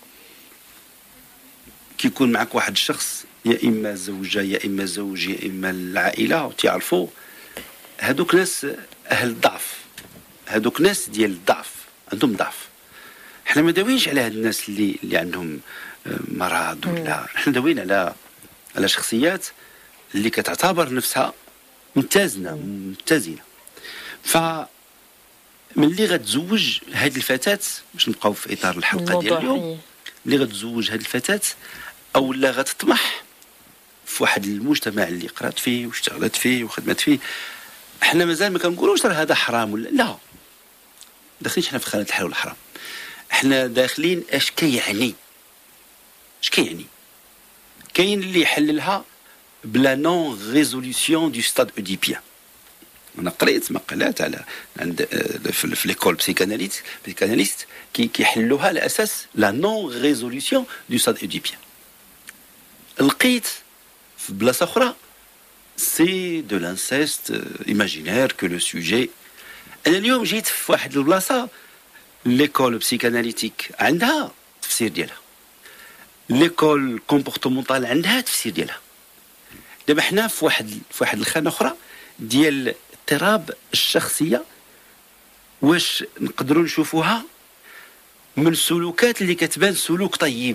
كيكون معك واحد الشخص، يا اما زوجه يا اما زوج يا اما العائله، وتعرفوا هذوك ناس اهل الضعف، هذوك ناس ديال الضعف، عندهم ضعف. احنا ما داوينش على هاد الناس اللي اللي عندهم مرض ولا، احنا داويين على على شخصيات اللي كتعتبر نفسها متزنه متزنه. ف من اللي غتزوج هذه الفتاه، باش نبقاو في اطار الحلقه ديال اليوم، اللي غتزوج هذه الفتاه او لا غتطمح في واحد المجتمع اللي قرات فيه واشتغلت فيه وخدمت فيه، احنا مازال ما كنقولوش راه هذا حرام ولا لا، داخلين حنا في خانه الحلال والحرام. احنا داخلين اش كيعني، اش كيعني كاين اللي يحللها بلا نون ريزوليسيون دو ستاد اوديبيان. انا قريت مقالات على عند في ليكول بسيكاناليست بسيكاناليست كي كيحلوها على اساس لا نون ريزوليسيون دو ستاد اوديبيان. لقيت في بلاصه اخرى سي دو لانسيست ايماجينير كو لو سوجي. انا اليوم جيت في واحد البلاصه ليكول بسيكاناليتيك عندها تفسير ديالها، ليكول كومبورتمونطال عندها تفسير ديالها. دابا حنا في واحد في واحد الخانه اخرى ديال اضطراب الشخصيه، واش نقدروا نشوفوها من سلوكات اللي كتبان سلوك طيب.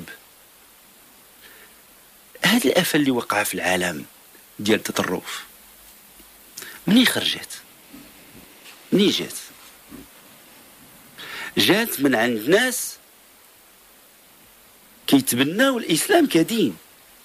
هذه الآفة اللي وقع في العالم ديال التطرف منين خرجت؟ منين جات؟ جات من عند ناس كيتبناو الإسلام كدين،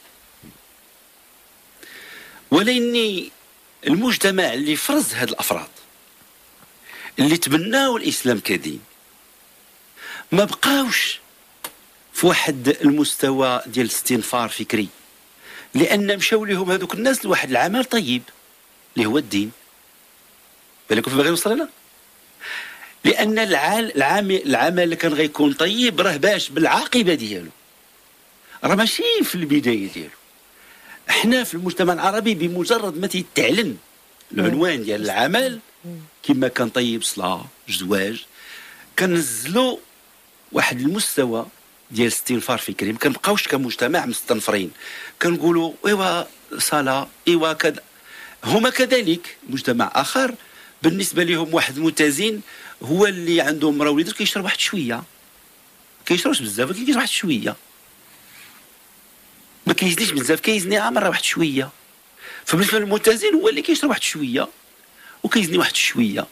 ولكن المجتمع اللي فرز هاد الأفراد اللي تبناو الإسلام كدين ما بقاوش في واحد المستوى ديال الاستنفار فكري، لأن مشاو لهم هذوك الناس لواحد العمل طيب اللي هو الدين. بالكم باغي نوصل لنا؟ لأن العمل العمل اللي كان غيكون طيب راه باش بالعاقبة ديالو، راه ماشي في البداية ديالو. احنا في المجتمع العربي بمجرد ما تيتعلن العنوان ديال العمل كما كان طيب صلاة زواج، كنزلوا واحد المستوى ديال استنفار فكري. ما كنبقاوش كمجتمع مستنفرين كنقولوا ايوا صلاة ايوا كذا. هما كذلك مجتمع اخر بالنسبه لهم واحد متزن هو اللي عنده مرا وليدات كيشرب واحد شويه، كيشربش بزاف ولكن كيشرب واحد شويه، ما كيزنيش بزاف كيزني مره واحد شويه. فبالنسبه للمتزن هو اللي كيشرب واحد شويه وكيزني واحد شويه.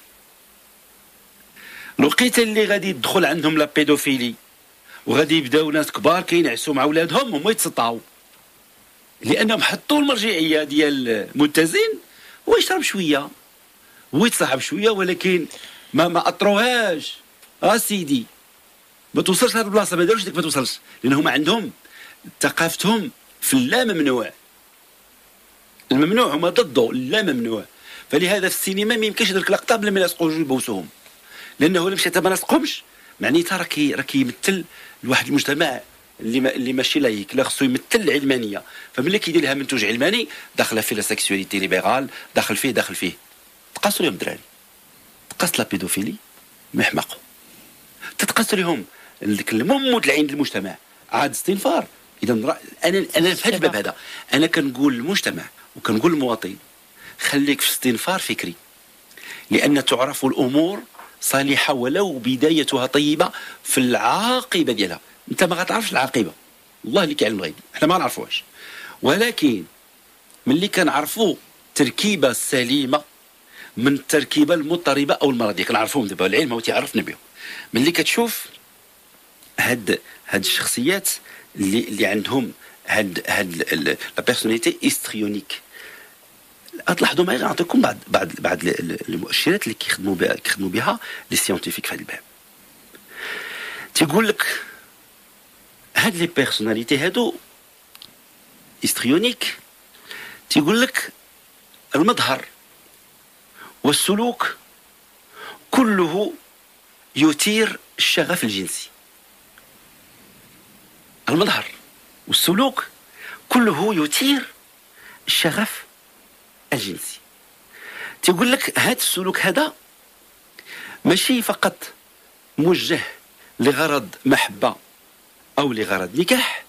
الوقيته اللي غادي يدخل عندهم لا بيدوفيلي وغادي يبداو ناس كبار كينعسوا مع ولادهم هما يتسطعوا، لانهم حطوا المرجعيه ديال المتزن هو يشرب شويه هو يتصاحب شويه، ولكن ما ما اطروهاش. اه سيدي ما توصلش لهاد البلاصه، ما داروش ديك ما توصلش، لان هما عندهم ثقافتهم في اللا ممنوع. الممنوع هما ضده اللا ممنوع. فلهذا في السينما ما يمكنش يدير لقطه بلا ما يلصقوا جوج يبوسوهم، لانه الا مشى ما لصقهمش معناتها راه كي راه كيمثل لواحد المجتمع اللي ما اللي ماشي لايك، لا خصو يمثل العلمانيه. فملي كيدير لها منتوج علماني داخله فيه لا سيكسواليتي ليبرال، داخل فيه داخل فيه تقاسوا لهم الدراري، تقاس لا بيدوفيلي ما يحمقوا، تتقاسوا لهم ديك الممود العين المجتمع عاد استنفار. اذا انا انا في هذا الباب هذا انا كنقول للمجتمع وكنقول للمواطن خليك في استنفار فكري، لان تعرف الامور صالحه ولو بدايتها طيبه في العاقبه ديالها. انت ما غتعرفش العاقبه، الله اللي كيعلم الغيب، احنا ما نعرفوهاش، ولكن ملي كنعرفوا تركيبه سليمه من التركيبه المضطربه او المرضيه كنعرفوهم دابا، العلم هو تيعرفنا بهم. ملي كتشوف هاد هاد الشخصيات اللي اللي عندهم هاد هاد لا بيرسوناليتي هيستريونيك، تلاحظوا معايا غنعطيكم بعض بعض بعض المؤشرات اللي كيخدموا بها كيخدموا بها لي سيانتيفيك في هذا الباب. تيقول لك هاد لي بيرسوناليتي هادو هيستريونيك، تيقول لك المظهر والسلوك كله يثير الشغف الجنسي. المظهر والسلوك كله يثير الشغف الجنسي. تيقول لك هذا السلوك هذا ماشي فقط موجه لغرض محبة أو لغرض نكاح،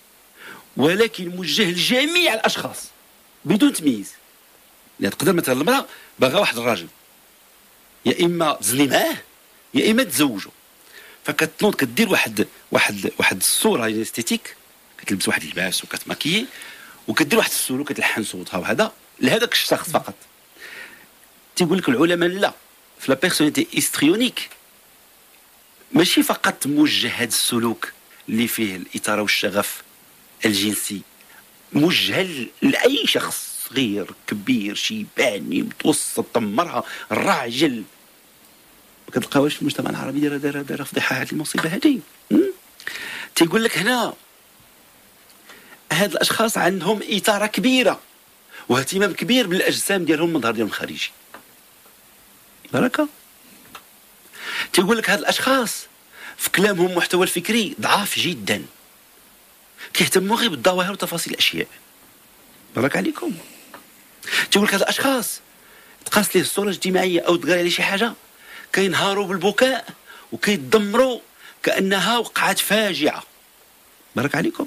ولكن موجه لجميع الأشخاص بدون تمييز. يعني تقدر مثلا المرأة باغا واحد الراجل، يا إما تزني معاه يا إما تزوجه، فكتنوض كدير واحد واحد واحد الصورة استيتيك، كتلبس واحد اللباس وكتماكيي وكدير واحد السلوك كتلحن صوتها وهذا لهذاك الشخص فقط. تيقول لك العلماء لا، في لا بيرسوناليتي هيستريونيك ماشي فقط موجه هذا السلوك اللي فيه الإثارة والشغف الجنسي، موجه لأي شخص صغير كبير شيباني متوسط مرأة راجل. ما كتلقاوش في المجتمع العربي دايره دايره دايره فضيحه هذه المصيبه هذه. تيقول لك هنا هاد الاشخاص عندهم اثاره كبيره واهتمام كبير بالاجسام ديالهم، المظهر ديالهم الخارجي. بركه. تيقول لك هاد الاشخاص في كلامهم المحتوى الفكري ضعاف جدا، كيهتموا غير بالظواهر وتفاصيل الاشياء. برك عليكم. تيقول لك هاد الاشخاص تقاس ليه الصوره الاجتماعيه او تقال عليه شي حاجه كينهاروا بالبكاء وكيتدمروا كانها وقعت فاجعه. بارك عليكم.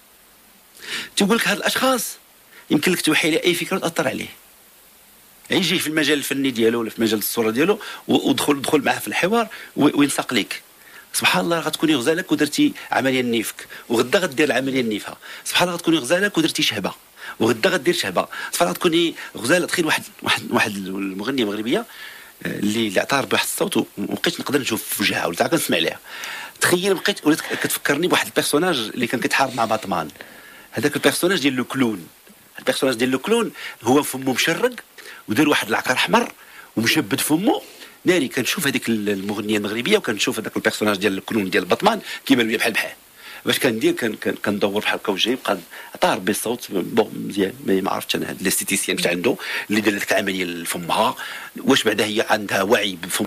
تقول لك هاد الاشخاص يمكن لك توحي له اي فكره تاثر عليه، يجي في المجال الفني ديالو ولا في مجال الصوره ديالو ودخل دخل معاه في الحوار وينسق لك. سبحان الله غتكوني غزالك ودرتي عمليه نيفك، وغدا غدير العمليه نيفها. سبحان الله غتكوني غزالك ودرتي شهبه، وغدا غدير شهبه. سبحان الله غتكوني غزاله. تخيل واحد واحد واحد المغنيه مغربيه اللي اللي عطار بواحد الصوت وبقيت نقدر نشوف في وجهها ولا كنسمع ليها. تخيل بقيت ولات كتفكرني بواحد البيرسوناج اللي كان كيتحارب مع باتمان. هذاك البيرسوناج ديال لو كلون، البيرسوناج ديال لو كلون هو فمه مشرق ودار واحد العقار احمر ومشبد فمه ناري. كنشوف هذيك المغنيه المغربيه وكنشوف هذاك البيرسوناج ديال الكلون ديال باتمان كيبان لي بحال بحال. باش كندير كندور بحال هكا وجهي بقى عطار بالصوت بون مزيان. ما عرفتش انا هاد الاستيتيسيان باش عنده اللي دار لك العمليه لفمها، واش بعدا هي عندها وعي بفم.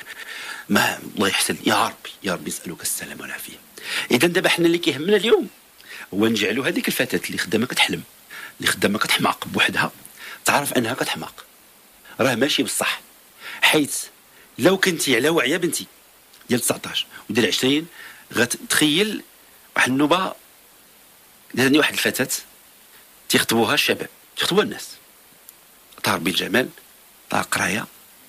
ما الله يحسن يا ربي يا ربي نسالك السلامه والعافيه. اذا دابا حنا اللي كيهمنا اليوم هو نجعلوا هذيك الفتاه اللي خدامه كتحلم، اللي خدامه كتحماق بوحدها، تعرف انها كتحماق راه ماشي بصح. حيت لو كنتي على وعيه بنتي ديال تسعطاش وديال عشرين غتتخيل واحد النوبه يعني واحد الفتاه تيخطبوها الشباب، تيخطبوها الناس، طار بالجمال طار قرايه،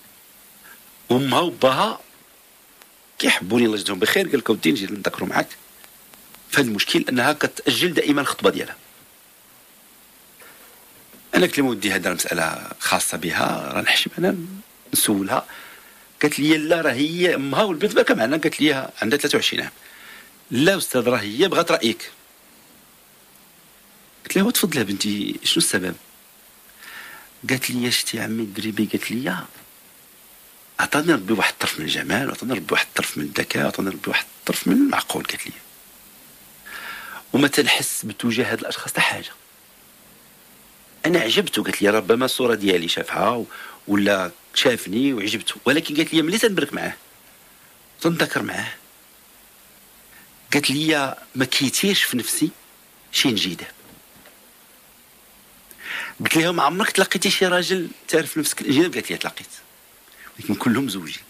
امها وباها كيحبوني الله يجزيهم بخير، قال لك ودي نجي نذكروا معاك فهاد المشكل انها كتاجل دائما الخطبه ديالها. انا قلت لها ودي هذا مساله خاصه بها راه نحشم انا نسولها. قالت لي لا راه هي امها والبنت باكا معنا، قالت لي عندها ثلاثة وعشرين عام. لا استاذ راه هي بغات رايك. قلت لها تفضل بنتي شنو السبب؟ قالت لي شتي عمي الدريبي، قالت لي عطاني ربي واحد الطرف من الجمال وعطاني ربي واحد الطرف من الذكاء وعطاني ربي واحد الطرف من المعقول. قالت لي وما تنحس بتوجيه هاد الاشخاص حتى حاجه. انا عجبته. قالت لي ربما الصوره ديالي شافها ولا شافني وعجبته، ولكن قالت لي ملي تنبرك معاه تنذكر معاه قالت لي ما كيتيرش في نفسي شي نجيده. قلت لها ما عمرك تلاقيتي شي راجل تعرف نفسك الانجذاب؟ قالت لي تلاقيت ولكن كلهم مزوجين.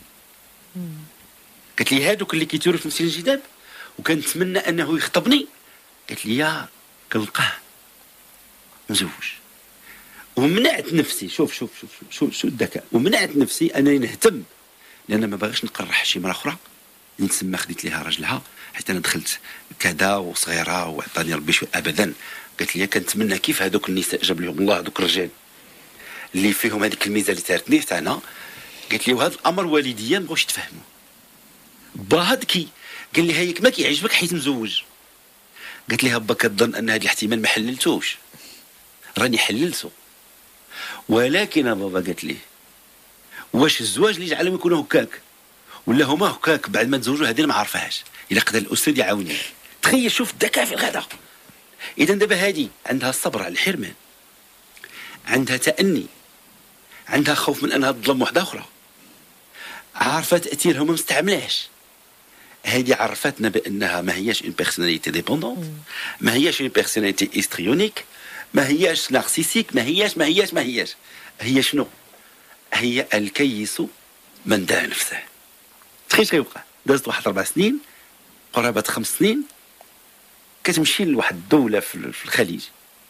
قالت لي هادوك اللي كيتيروا في نفسي الانجذاب وكنتمنى انه يخطبني، قالت لي كنلقاه مزوج. ومنعت نفسي، شوف شوف شوف شوف شو الذكاء، ومنعت نفسي انني نهتم لان ما باغيش نقرح شي مرة اخرى اللي تسمى خديت ليها راجلها حيت انا دخلت كذا وصغيره وعطاني ربي شويه ابدا. قالت لي كنتمنى كيف هذوك النساء جاب لهم الله هذوك الرجال اللي فيهم هذيك الميزه اللي تارتني حتى انا. قالت لي وهذا الامر والديا ما بغاوش يتفاهموا. با ذكي قال لي هيك ما كيعجبك حيت مزوج. قالت لي با كتظن ان هذا الاحتمال ما حللتوش، راني حللته. ولكن بابا قالت لي واش الزواج اللي جعلهم يكونوا هكاك ولا هما هكاك بعد ما تزوجوا؟ هذه ما عارفاهاش. الا قدر الاستاذ يعاوني. تخيل شوف الذكاء في الغداء. اذا دابا هذه عندها الصبر على الحرمان، عندها تأني، عندها خوف من انها تظلم وحده اخرى، عارفه تاثيرها وما مستعملاش. هذه عرفتنا بانها ما هياش اون بيرسوناليتي ديبوندونت، ما هياش اون بيرسوناليتي هيستريونيك، ما هياش نارسيسيك، ما هياش ما هياش ما هياش هي شنو؟ هي الكيس من دعا نفسه. تخيل شنو يوقع؟ دازت واحد اربع سنين قرابه خمس سنين كتمشي لواحد الدوله في الخليج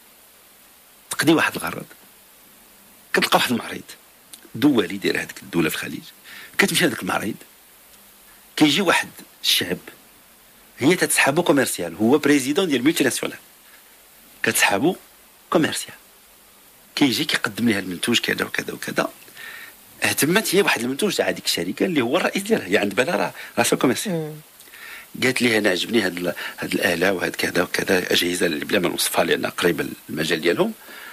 تقضي واحد الغرض، كتلقى واحد المعرض دولي داير هذيك الدوله في الخليج، كتمشي لهذاك المعرض كيجي واحد الشاب هي تتسحابو كوميرسيال، هو بريزيدون ديال ملتي ناسيونال، كتسحابو كوميرسيال، كيجي كيقدم لها المنتوج كذا وكذا وكذا، اهتمت هي واحد المنتوج تاع هذيك الشركه اللي هو الرئيس ديالها، هي عند بالها راه راسها كوميرسيال. قالت لي انا عجبني هاد هاد الاله وهاد كذا وكذا اجهزه اللي بلا ما نوصفها لان قريبه المجال ديالهم،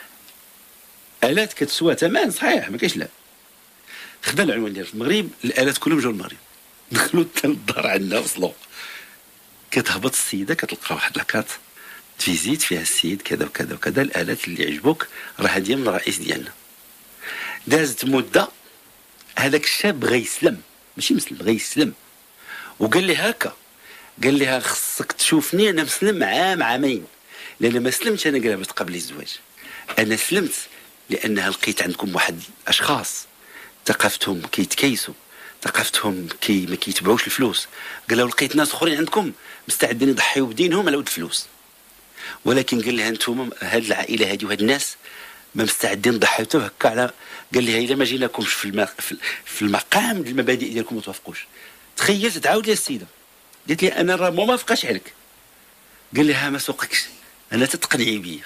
الات كتسوى ثمن صحيح ما كاينش لا. خدا العنوان ديال في المغرب، الالات كلهم جاوا المغرب، دخلوا حتى للدار عندنا وصلوا. كتهبط السيده كتلقى واحد لاكارت فيزيت فيها السيد كذا وكذا وكذا، الالات اللي عجبوك راه هديه من الرئيس ديالنا. دازت مده هذاك الشاب بغى يسلم، ماشي مسلم، بغى يسلم، وقال لي هكا، قال لها خصك تشوفني انا مسلم عام عامين، لان ما سلمتش انا قال باش تقبلي الزواج، انا سلمت لانها لقيت عندكم واحد اشخاص ثقافتهم كيتكيسوا، ثقافتهم كي ما كيتبعوش الفلوس، قال له لقيت ناس اخرين عندكم مستعدين يضحيوا بدينهم على ود الفلوس، ولكن قال لها انتم هاد العائله هذه وهاد الناس ما مستعدين ضحيوا حتى هكا على، قال لها الا ما جيناكمش في الم... في المقام ديال المبادئ ديالكم ما توافقوش. تخيلت تعاود لي السيده قالت لي انا راه ما موافقاش عليك، قال لها ما سوقكش انا تتقنعي بيا.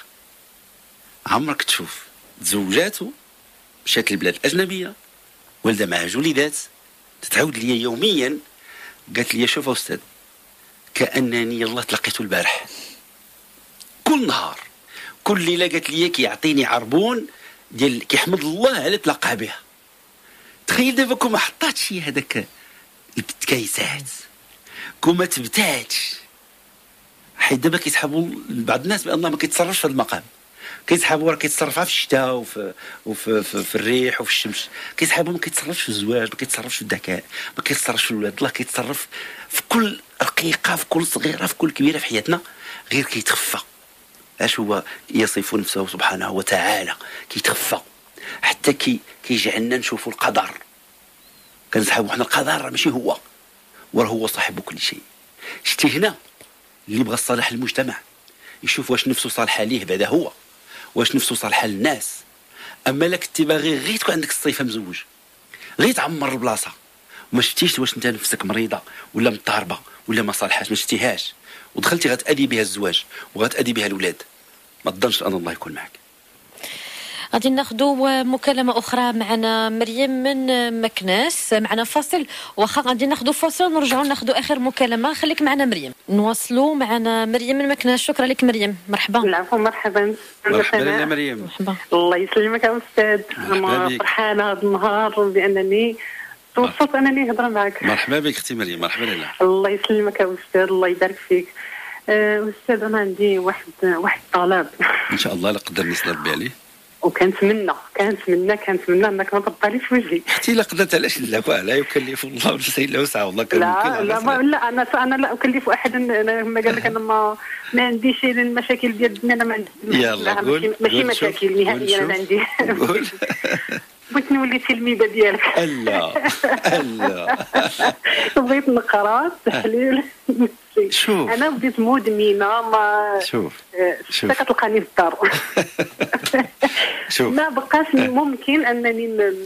عمرك تشوف تزوجاتو مشات للبلاد الاجنبيه والده معها جوليدات تتعاود لي يوميا، قالت لي شوف استاذ كانني يلا تلقيته البارح، كل نهار كل ليله قالت لي كيعطيني عربون ديال كيحمد الله على تلقاه بها. تخيل دابا كون ما حطاتش هذاك البتكايسات، كون ما تبتاتش، حيت دابا كيسحبوا بعض الناس بان ما كيتصرفش في هذا المقام، كيسحبوا راه كيتصرف في الشتاء وفي وفي في, في الريح وفي الشمس، كيسحبوا ما كيتصرفش في الزواج، ما كيتصرفش في الذكاء، ما كيتصرفش في الولاد، الله كيتصرف في كل رقيقه، في كل صغيره، في كل كبيره في حياتنا، غير كيتخفى. اش هو يصف نفسه سبحانه وتعالى كيتخفى، حتى كي كيجعلنا نشوفوا القدر، كنسحبوا حنا القدر ماشي هو، وراه هو صاحب كل شيء. شتي هنا اللي بغى صالح المجتمع يشوف واش نفسه صالحه ليه بعدا هو، واش نفسه صالحه للناس. اما لا كنتي باغي غير تكون عندك الصيفه مزوج، غير تعمر البلاصه وما شفتيش واش انت نفسك مريضه ولا مضطربه ولا ما صالحاش، ما شفتيهاش ودخلتي غتأدي بها الزواج وغتأدي بها الولاد، ما تظنش ان الله يكون معك. غادي ناخذوا مكالمه اخرى معنا مريم من مكناس، معنا فاصل، واخا غادي ناخذوا فاصل ونرجعوا ناخذوا اخر مكالمه. خليك معنا مريم، نواصلوا معنا مريم من مكناس. شكرا لك مريم، مرحبا. العفو، مرحبا مرحبا يا مريم. مرحبا، الله يسلمك يا استاذ، انا فرحانه هذا النهار بانني توصلت انني نهضر معك. مرحبا بك اختي مريم، مرحبا لله. الله يسلمك يا استاذ، الله يبارك فيك. أه استاذ انا عندي واحد واحد الطلب ان شاء الله لا قدر نصدر به عليه، وكنتمنى كنتمنى كنتمنى انك ما تبقاليش في وجهي. حتى لا قدرت علاش لا، لا يكلف الله نفسا الا وسعها، والله كان لا لا ما لا انا انا لا اكلف احدا، انا ما قال لك انا ما ما عنديش المشاكل ديال الدنيا، انا ما عندي يلا قول، ماشي مشاكل نهائيا انا عندي. بغيت نولي تلميذه ديالك. لا لا بغيت نقرا التحليل. شوف انا بديت مدمنه، ما شوف شوف كتلقاني في الدار. شوف ما بقاش ممكن انني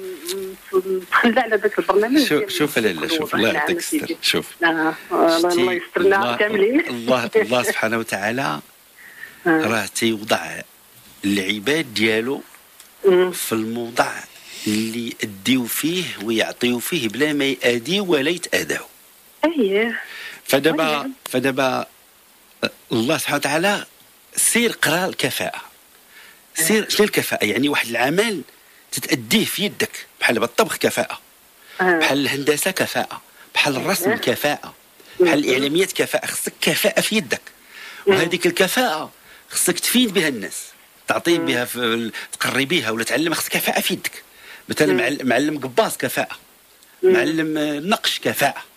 نتخلى على ذاك البرنامج. شوف شوف لاله، شوف الله يعطيك الستر. شوف الله يسترنا كاملين. الله الله سبحانه وتعالى راه تيوضع العباد ديالو في الموضع اللي يديو فيه ويعطيو فيه بلا ما يأديو ولا يتأداو. اييه فدابا فدابا الله سبحانه وتعالى سير قرا الكفاءة. سير شنو الكفاءة؟ يعني واحد العمل تتأديه في يدك، بحال الطبخ كفاءة، بحال الهندسة كفاءة، بحال الرسم كفاءة، بحال الإعلاميات كفاءة. خصك كفاءة في يدك، وهذيك الكفاءة خصك تفيد بها الناس، تعطي بها في تقري بها ولا تعلم. خصك كفاءة في يدك، مثلا معلم قباص كفاءة، معلم نقش كفاءة،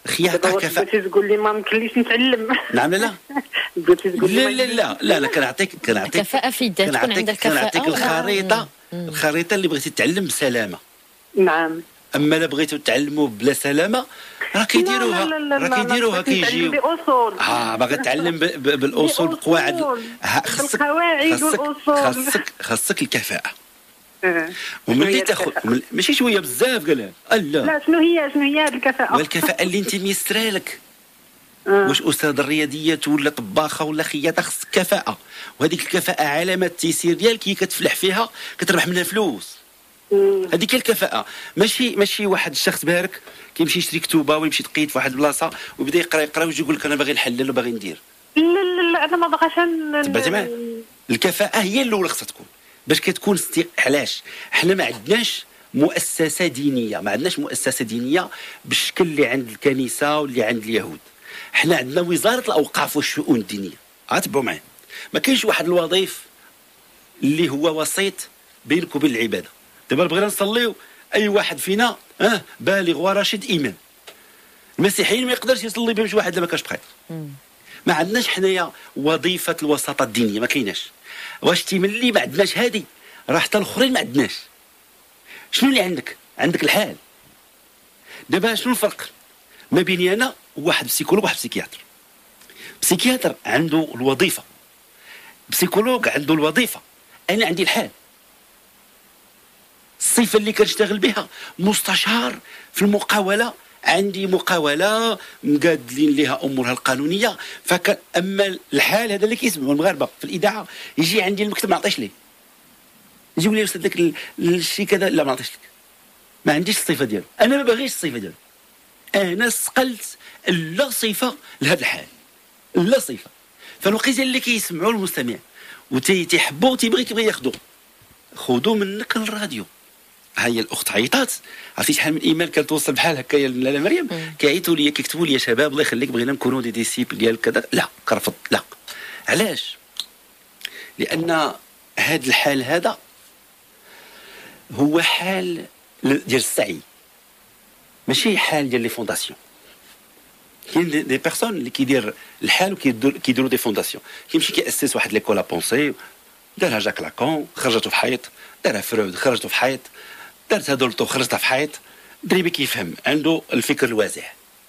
خياطه كفاءه. بغيتي تقول لي ما يمكنليش نتعلم. نعم لا بغيتي تقول لا لي لا لا لا لا كنعطيك كنعطيك الكفاءة في الذات، تكون عندك كفاءة. كنعطيك الخريطه الخريطه اللي بغيتي تتعلم بسلامه. نعم. اما لا بغيتو تعلموا بلا سلامه راه كيديروها راه كيديروها كيجيو بالاصول. اه باغي تعلم بالاصول بقواعد. خصك القواعد والاصول. خاصك خاصك الكفاءه. آه. وملي تاخذ ماشي شويه بزاف قالها لا لا شنو هي شنو هي هذه الكفاءه؟ والكفاءه اللي انت ميسره لك. آه. واش استاذ الرياضيات ولا طباخه ولا خياطه خصك كفاءه، وهذيك الكفاءه علامه التيسير ديالك هي كتفلح فيها كتربح منها فلوس. هذيك هي الكفاءه. ماشي ماشي واحد الشخص بارك كيمشي يشري كتوبه ويمشي يتقيد في واحد البلاصه ويبدا يقرا يقرا ويجي يقول لك انا باغي نحلل وباغي ندير. لا لا لا انا ما باغاش. تبعتي معايا؟ الكفاءه هي الاولى خصها تكون باش كتكون استي... علاش حنا ما عندناش مؤسسه دينيه، ما عندناش مؤسسه دينيه بالشكل اللي عند الكنيسه واللي عند اليهود. حنا عندنا وزاره الاوقاف والشؤون الدينيه. غتبعوا معايا، ما كاينش واحد الوظيف اللي هو وسيط بينك وبين العباده. دابا بغينا نصليو اي واحد فينا اه بالغ وراشد امام. المسيحيين ما يقدرش يصلي بهم شي واحد ما كانش بخير. ما عندناش حنايا وظيفه الوساطه الدينيه، ما كايناش. واش تيملي ما عندناش هذه راه حتى الاخرين ما عندناش. شنو اللي عندك؟ عندك الحال. دابا شنو الفرق ما بيني انا وواحد بسيكولوج وواحد بسيكياتر؟ بسيكياتر عنده الوظيفه، بسيكولوج عنده الوظيفه، انا عندي الحال. الصفه اللي كنشتغل بها مستشار في المقاوله، عندي مقاوله مقادلين لها امورها القانونيه. فكان اما الحال هذا اللي كيسمعوا المغاربه في الاذاعه يجي عندي المكتب ما عطيش ليه، يجي يقول لي استاذ داك الشيء كذا لا ما عطيش لك، ما عنديش الصفه ديالو، انا ما باغيش الصفه ديالو، انا سقلت لا صفه لهذا الحال، لا صفه. فالوقيته اللي كيسمعوا المستمع وتيحبوا تيبغي كيبغي ياخذوا خذوا منك الراديو. هاي الاخت عيطات، عرفتي شحال من ايميل كانت توصل بحال هكايا لاله مريم كيعيطوا لي كيكتبوا لي يا شباب الله يخليك بغينا نكونوا دي ديسيبل ديال كذا. لا كرفض. لا علاش؟ لان هذا الحال هذا هو حال ديال السعي، ماشي حال ديال لي فونداسيون. كاين دي بيرسون اللي كيدير الحال وكيديروا دي فونداسيون، كيمشي كيأسس واحد ليكول ا بونسي، دارها جاك لاكون خرجته في حيط، دارها فرويد خرجته في حيط، دارتها دولتو خرجتها في حيط. دريبي كيفهم عنده الفكر الواسع.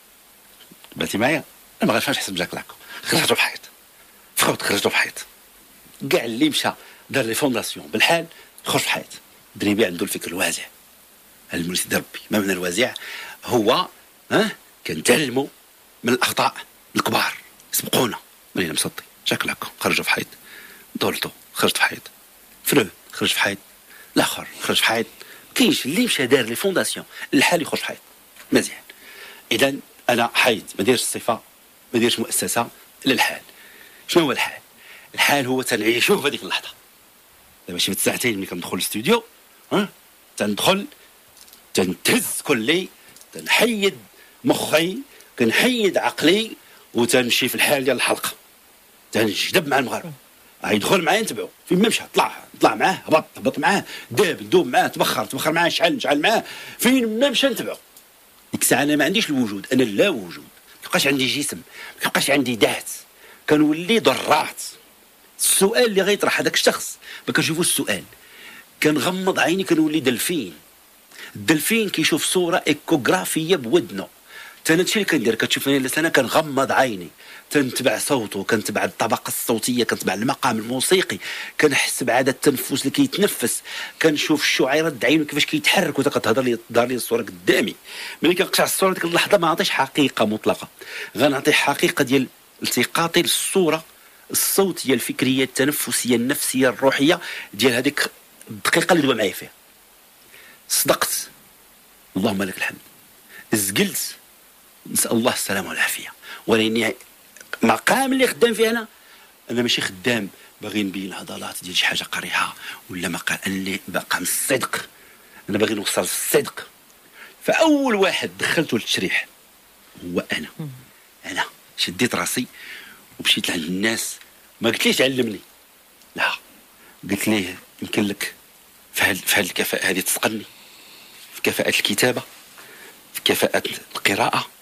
باتي معايا؟ انا ما غنفهمش حسب جاك لاكون خرجته في حيط، فرويد خرجته في حيط، كاع اللي مشى دار لي فونداسيون بالحال خرج في حيط. دريبي عنده الفكر الواسع. المرشد ربي ما من الواسع هو ها كنتعلموا من الاخطاء الكبار سبقونا. مريم مسطي جاك لاكون خرجوا في حيط، دولتو خرجت في حيط، فرويد خرج في حيط، الاخر خرج في حيط. كاينش اللي مشى دار لي فونداسيون الحال يخرج في حيط. مزيان. اذا انا حيد ما ديرش الصفه، ما ديرش مؤسسه للحال. شنو هو الحال؟ الحال هو تنعيشوه في هذيك اللحظه. دابا شي ساعتين ملي كندخل الاستوديو ها تندخل تنتهز كلي، تنحيد مخي، كنحيد عقلي وتنمشي في الحال ديال الحلقه، تنجذب مع المغاربه. يدخل معايا نتبعو فين ما مشى، طلع طلع معاه، هبط هبط معاه، داب دوب معاه، تبخر تبخر معاه، شعل شعل معاه، فين ما مشى نتبعو. ديك الساعه انا ما عنديش الوجود، انا لا وجود، ما كيبقاش عندي جسم، ما كيبقاش عندي ذات، كنولي ضرات. السؤال اللي غيطرح هذاك الشخص ما كنشوفوش السؤال، كنغمض عيني كنولي دلفين. الدلفين كيشوف صوره ايكوغرافيه بودنه. انا هادشي اللي كندير، كتشوفني لسانه كنغمض عيني، تنتبع صوته، كنتبع الطبقه الصوتيه، كنتبع المقام الموسيقي، كنحس بعدد التنفس اللي كيتنفس، كنشوف الشعيرات عينه كيفاش كيتحرك وتا كتهضر لي تظهر لي الصوره قدامي. ملي كنقشع الصوره ديك اللحظه ما نعطيش حقيقه مطلقه، غنعطي حقيقه ديال التقاطي للصوره الصوتيه الفكريه التنفسيه النفسيه الروحيه ديال هذيك الدقيقه اللي دابا معايا فيها. صدقت اللهم لك الحمد، زقلت نسال الله السلامه والعافيه. ولكن مقام اللي خدام فيه انا انا ماشي خدام باغي نبين العضلات ديال شي حاجه قريحه ولا مقام اللي باقى من الصدق، انا باغي نوصل للصدق. فاول واحد دخلته للتشريح هو انا. انا شديت راسي ومشيت لعند الناس، ما قلتليش علمني، لا قلت ليه يمكن لك في هذه الكفاءه هذه تسقني، في كفاءه الكتابه، في كفاءه القراءه،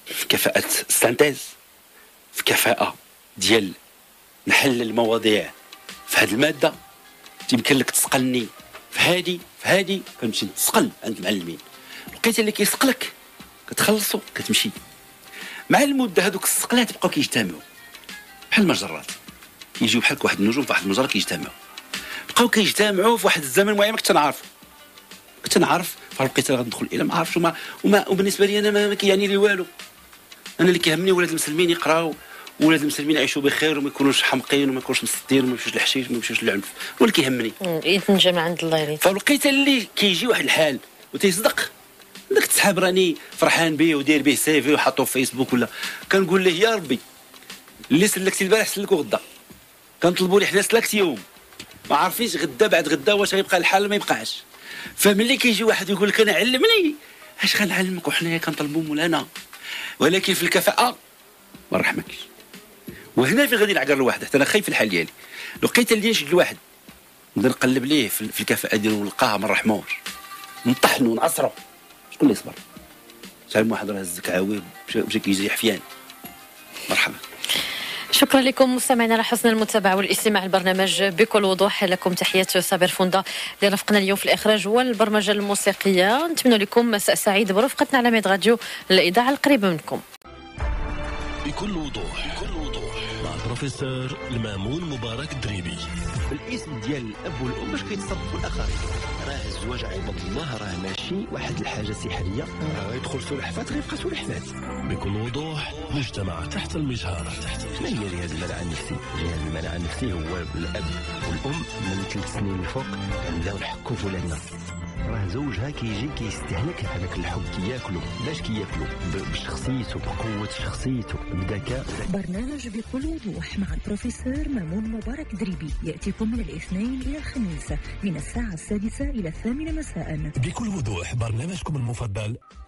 في كفاءة السانتيز، في كفاءة ديال نحل المواضيع في هذه المادة. يمكن لك تسقلني في هادي في هادي كنمشي نتسقل عند المعلمين. لقيت اللي كيسقلك كتخلصوا كتمشي مع المده. هذوك السقلات بقاو كيجتمعوا بحال المجرات، كيجيو بحال واحد النجوم في واحد المجره كيجتمعوا، بقاو كيجتمعوا في واحد الزمن معين ما كنت نعرف كنت نعرف فلقيت غندخل الى ما عرفتش وما, وما وبالنسبه لي انا ما كيعني لي والو. انا اللي كيهمني ولاد المسلمين يقراو، ولاد المسلمين يعيشوا بخير وما يكونوش حمقين وما يكونوش مسدين وما يمشيوش للحشيش وما يمشيوش للعنف، هو اللي كيهمني. يتنجم عند الله يريد. فلقيت اللي كيجي واحد الحال وتيصدق داك السحاب راني فرحان به وداير به سيفي وحاطو في فيسبوك ولا كنقول له يا ربي اللي سلكتي البارح سلكو غدا، كنطلبوا لي حنا سلكت يوم ما عارفينش غدا بعد غدا واش غيبقى الحال ما يبقاش. فملي كيجي واحد يقول لك انا علمني اش غنعلمك وحنايا كنطلبوا مولانا، ولكن في الكفاءه ما نرحمكش. وهنا في غادي نعقر الواحد حتى انا خايف الحال ديالي. لقيت اللي نشد الواحد نبدا نقلب ليه في الكفاءه ديالو ونلقاها ما نرحموش، نطحنو ونعصرو. شكون اللي يصبر؟ شحال من واحد راه هزك عاوي مشى كيجري حفيان. مرحبا. شكرا لكم مستمعينا على حسن المتابعه والاستماع البرنامج بكل وضوح. لكم تحيات صابر فوندا اللي رافقنا اليوم في الاخراج والبرمجه الموسيقيه. نتمنى لكم مساء سعيد برفقتنا على ميد راديو الاذاعه القريبه منكم. بكل وضوح بكل وضوح مع البروفيسور المامون مبارك دريبي. الاسم ديال الاب والام باش كيتصرفوا الاخرين. راه الزواج عباد الله راه ماشي واحد الحاجه سحريه، راه غيدخل سلحفات غيبقى سلحفات. بكل وضوح مجتمع تحت المجهر. شنو هي جهاز المناعه النفسي؟ جهاز المناعه النفسي هو الاب والام من ثلاث سنين الفوق نبداو نحكوا في ولادنا. راه زوجها كيجي كيستهلك هذاك الحب، كياكلو باش كياكلو بشخصيته بقوه شخصيته بذكاء. برنامج بكل وضوح مع البروفيسور مامون مبارك دريبي ياتيكم من الاثنين الى الخميس من الساعه السادسه الى الثامنه مساء. بكل وضوح برنامجكم المفضل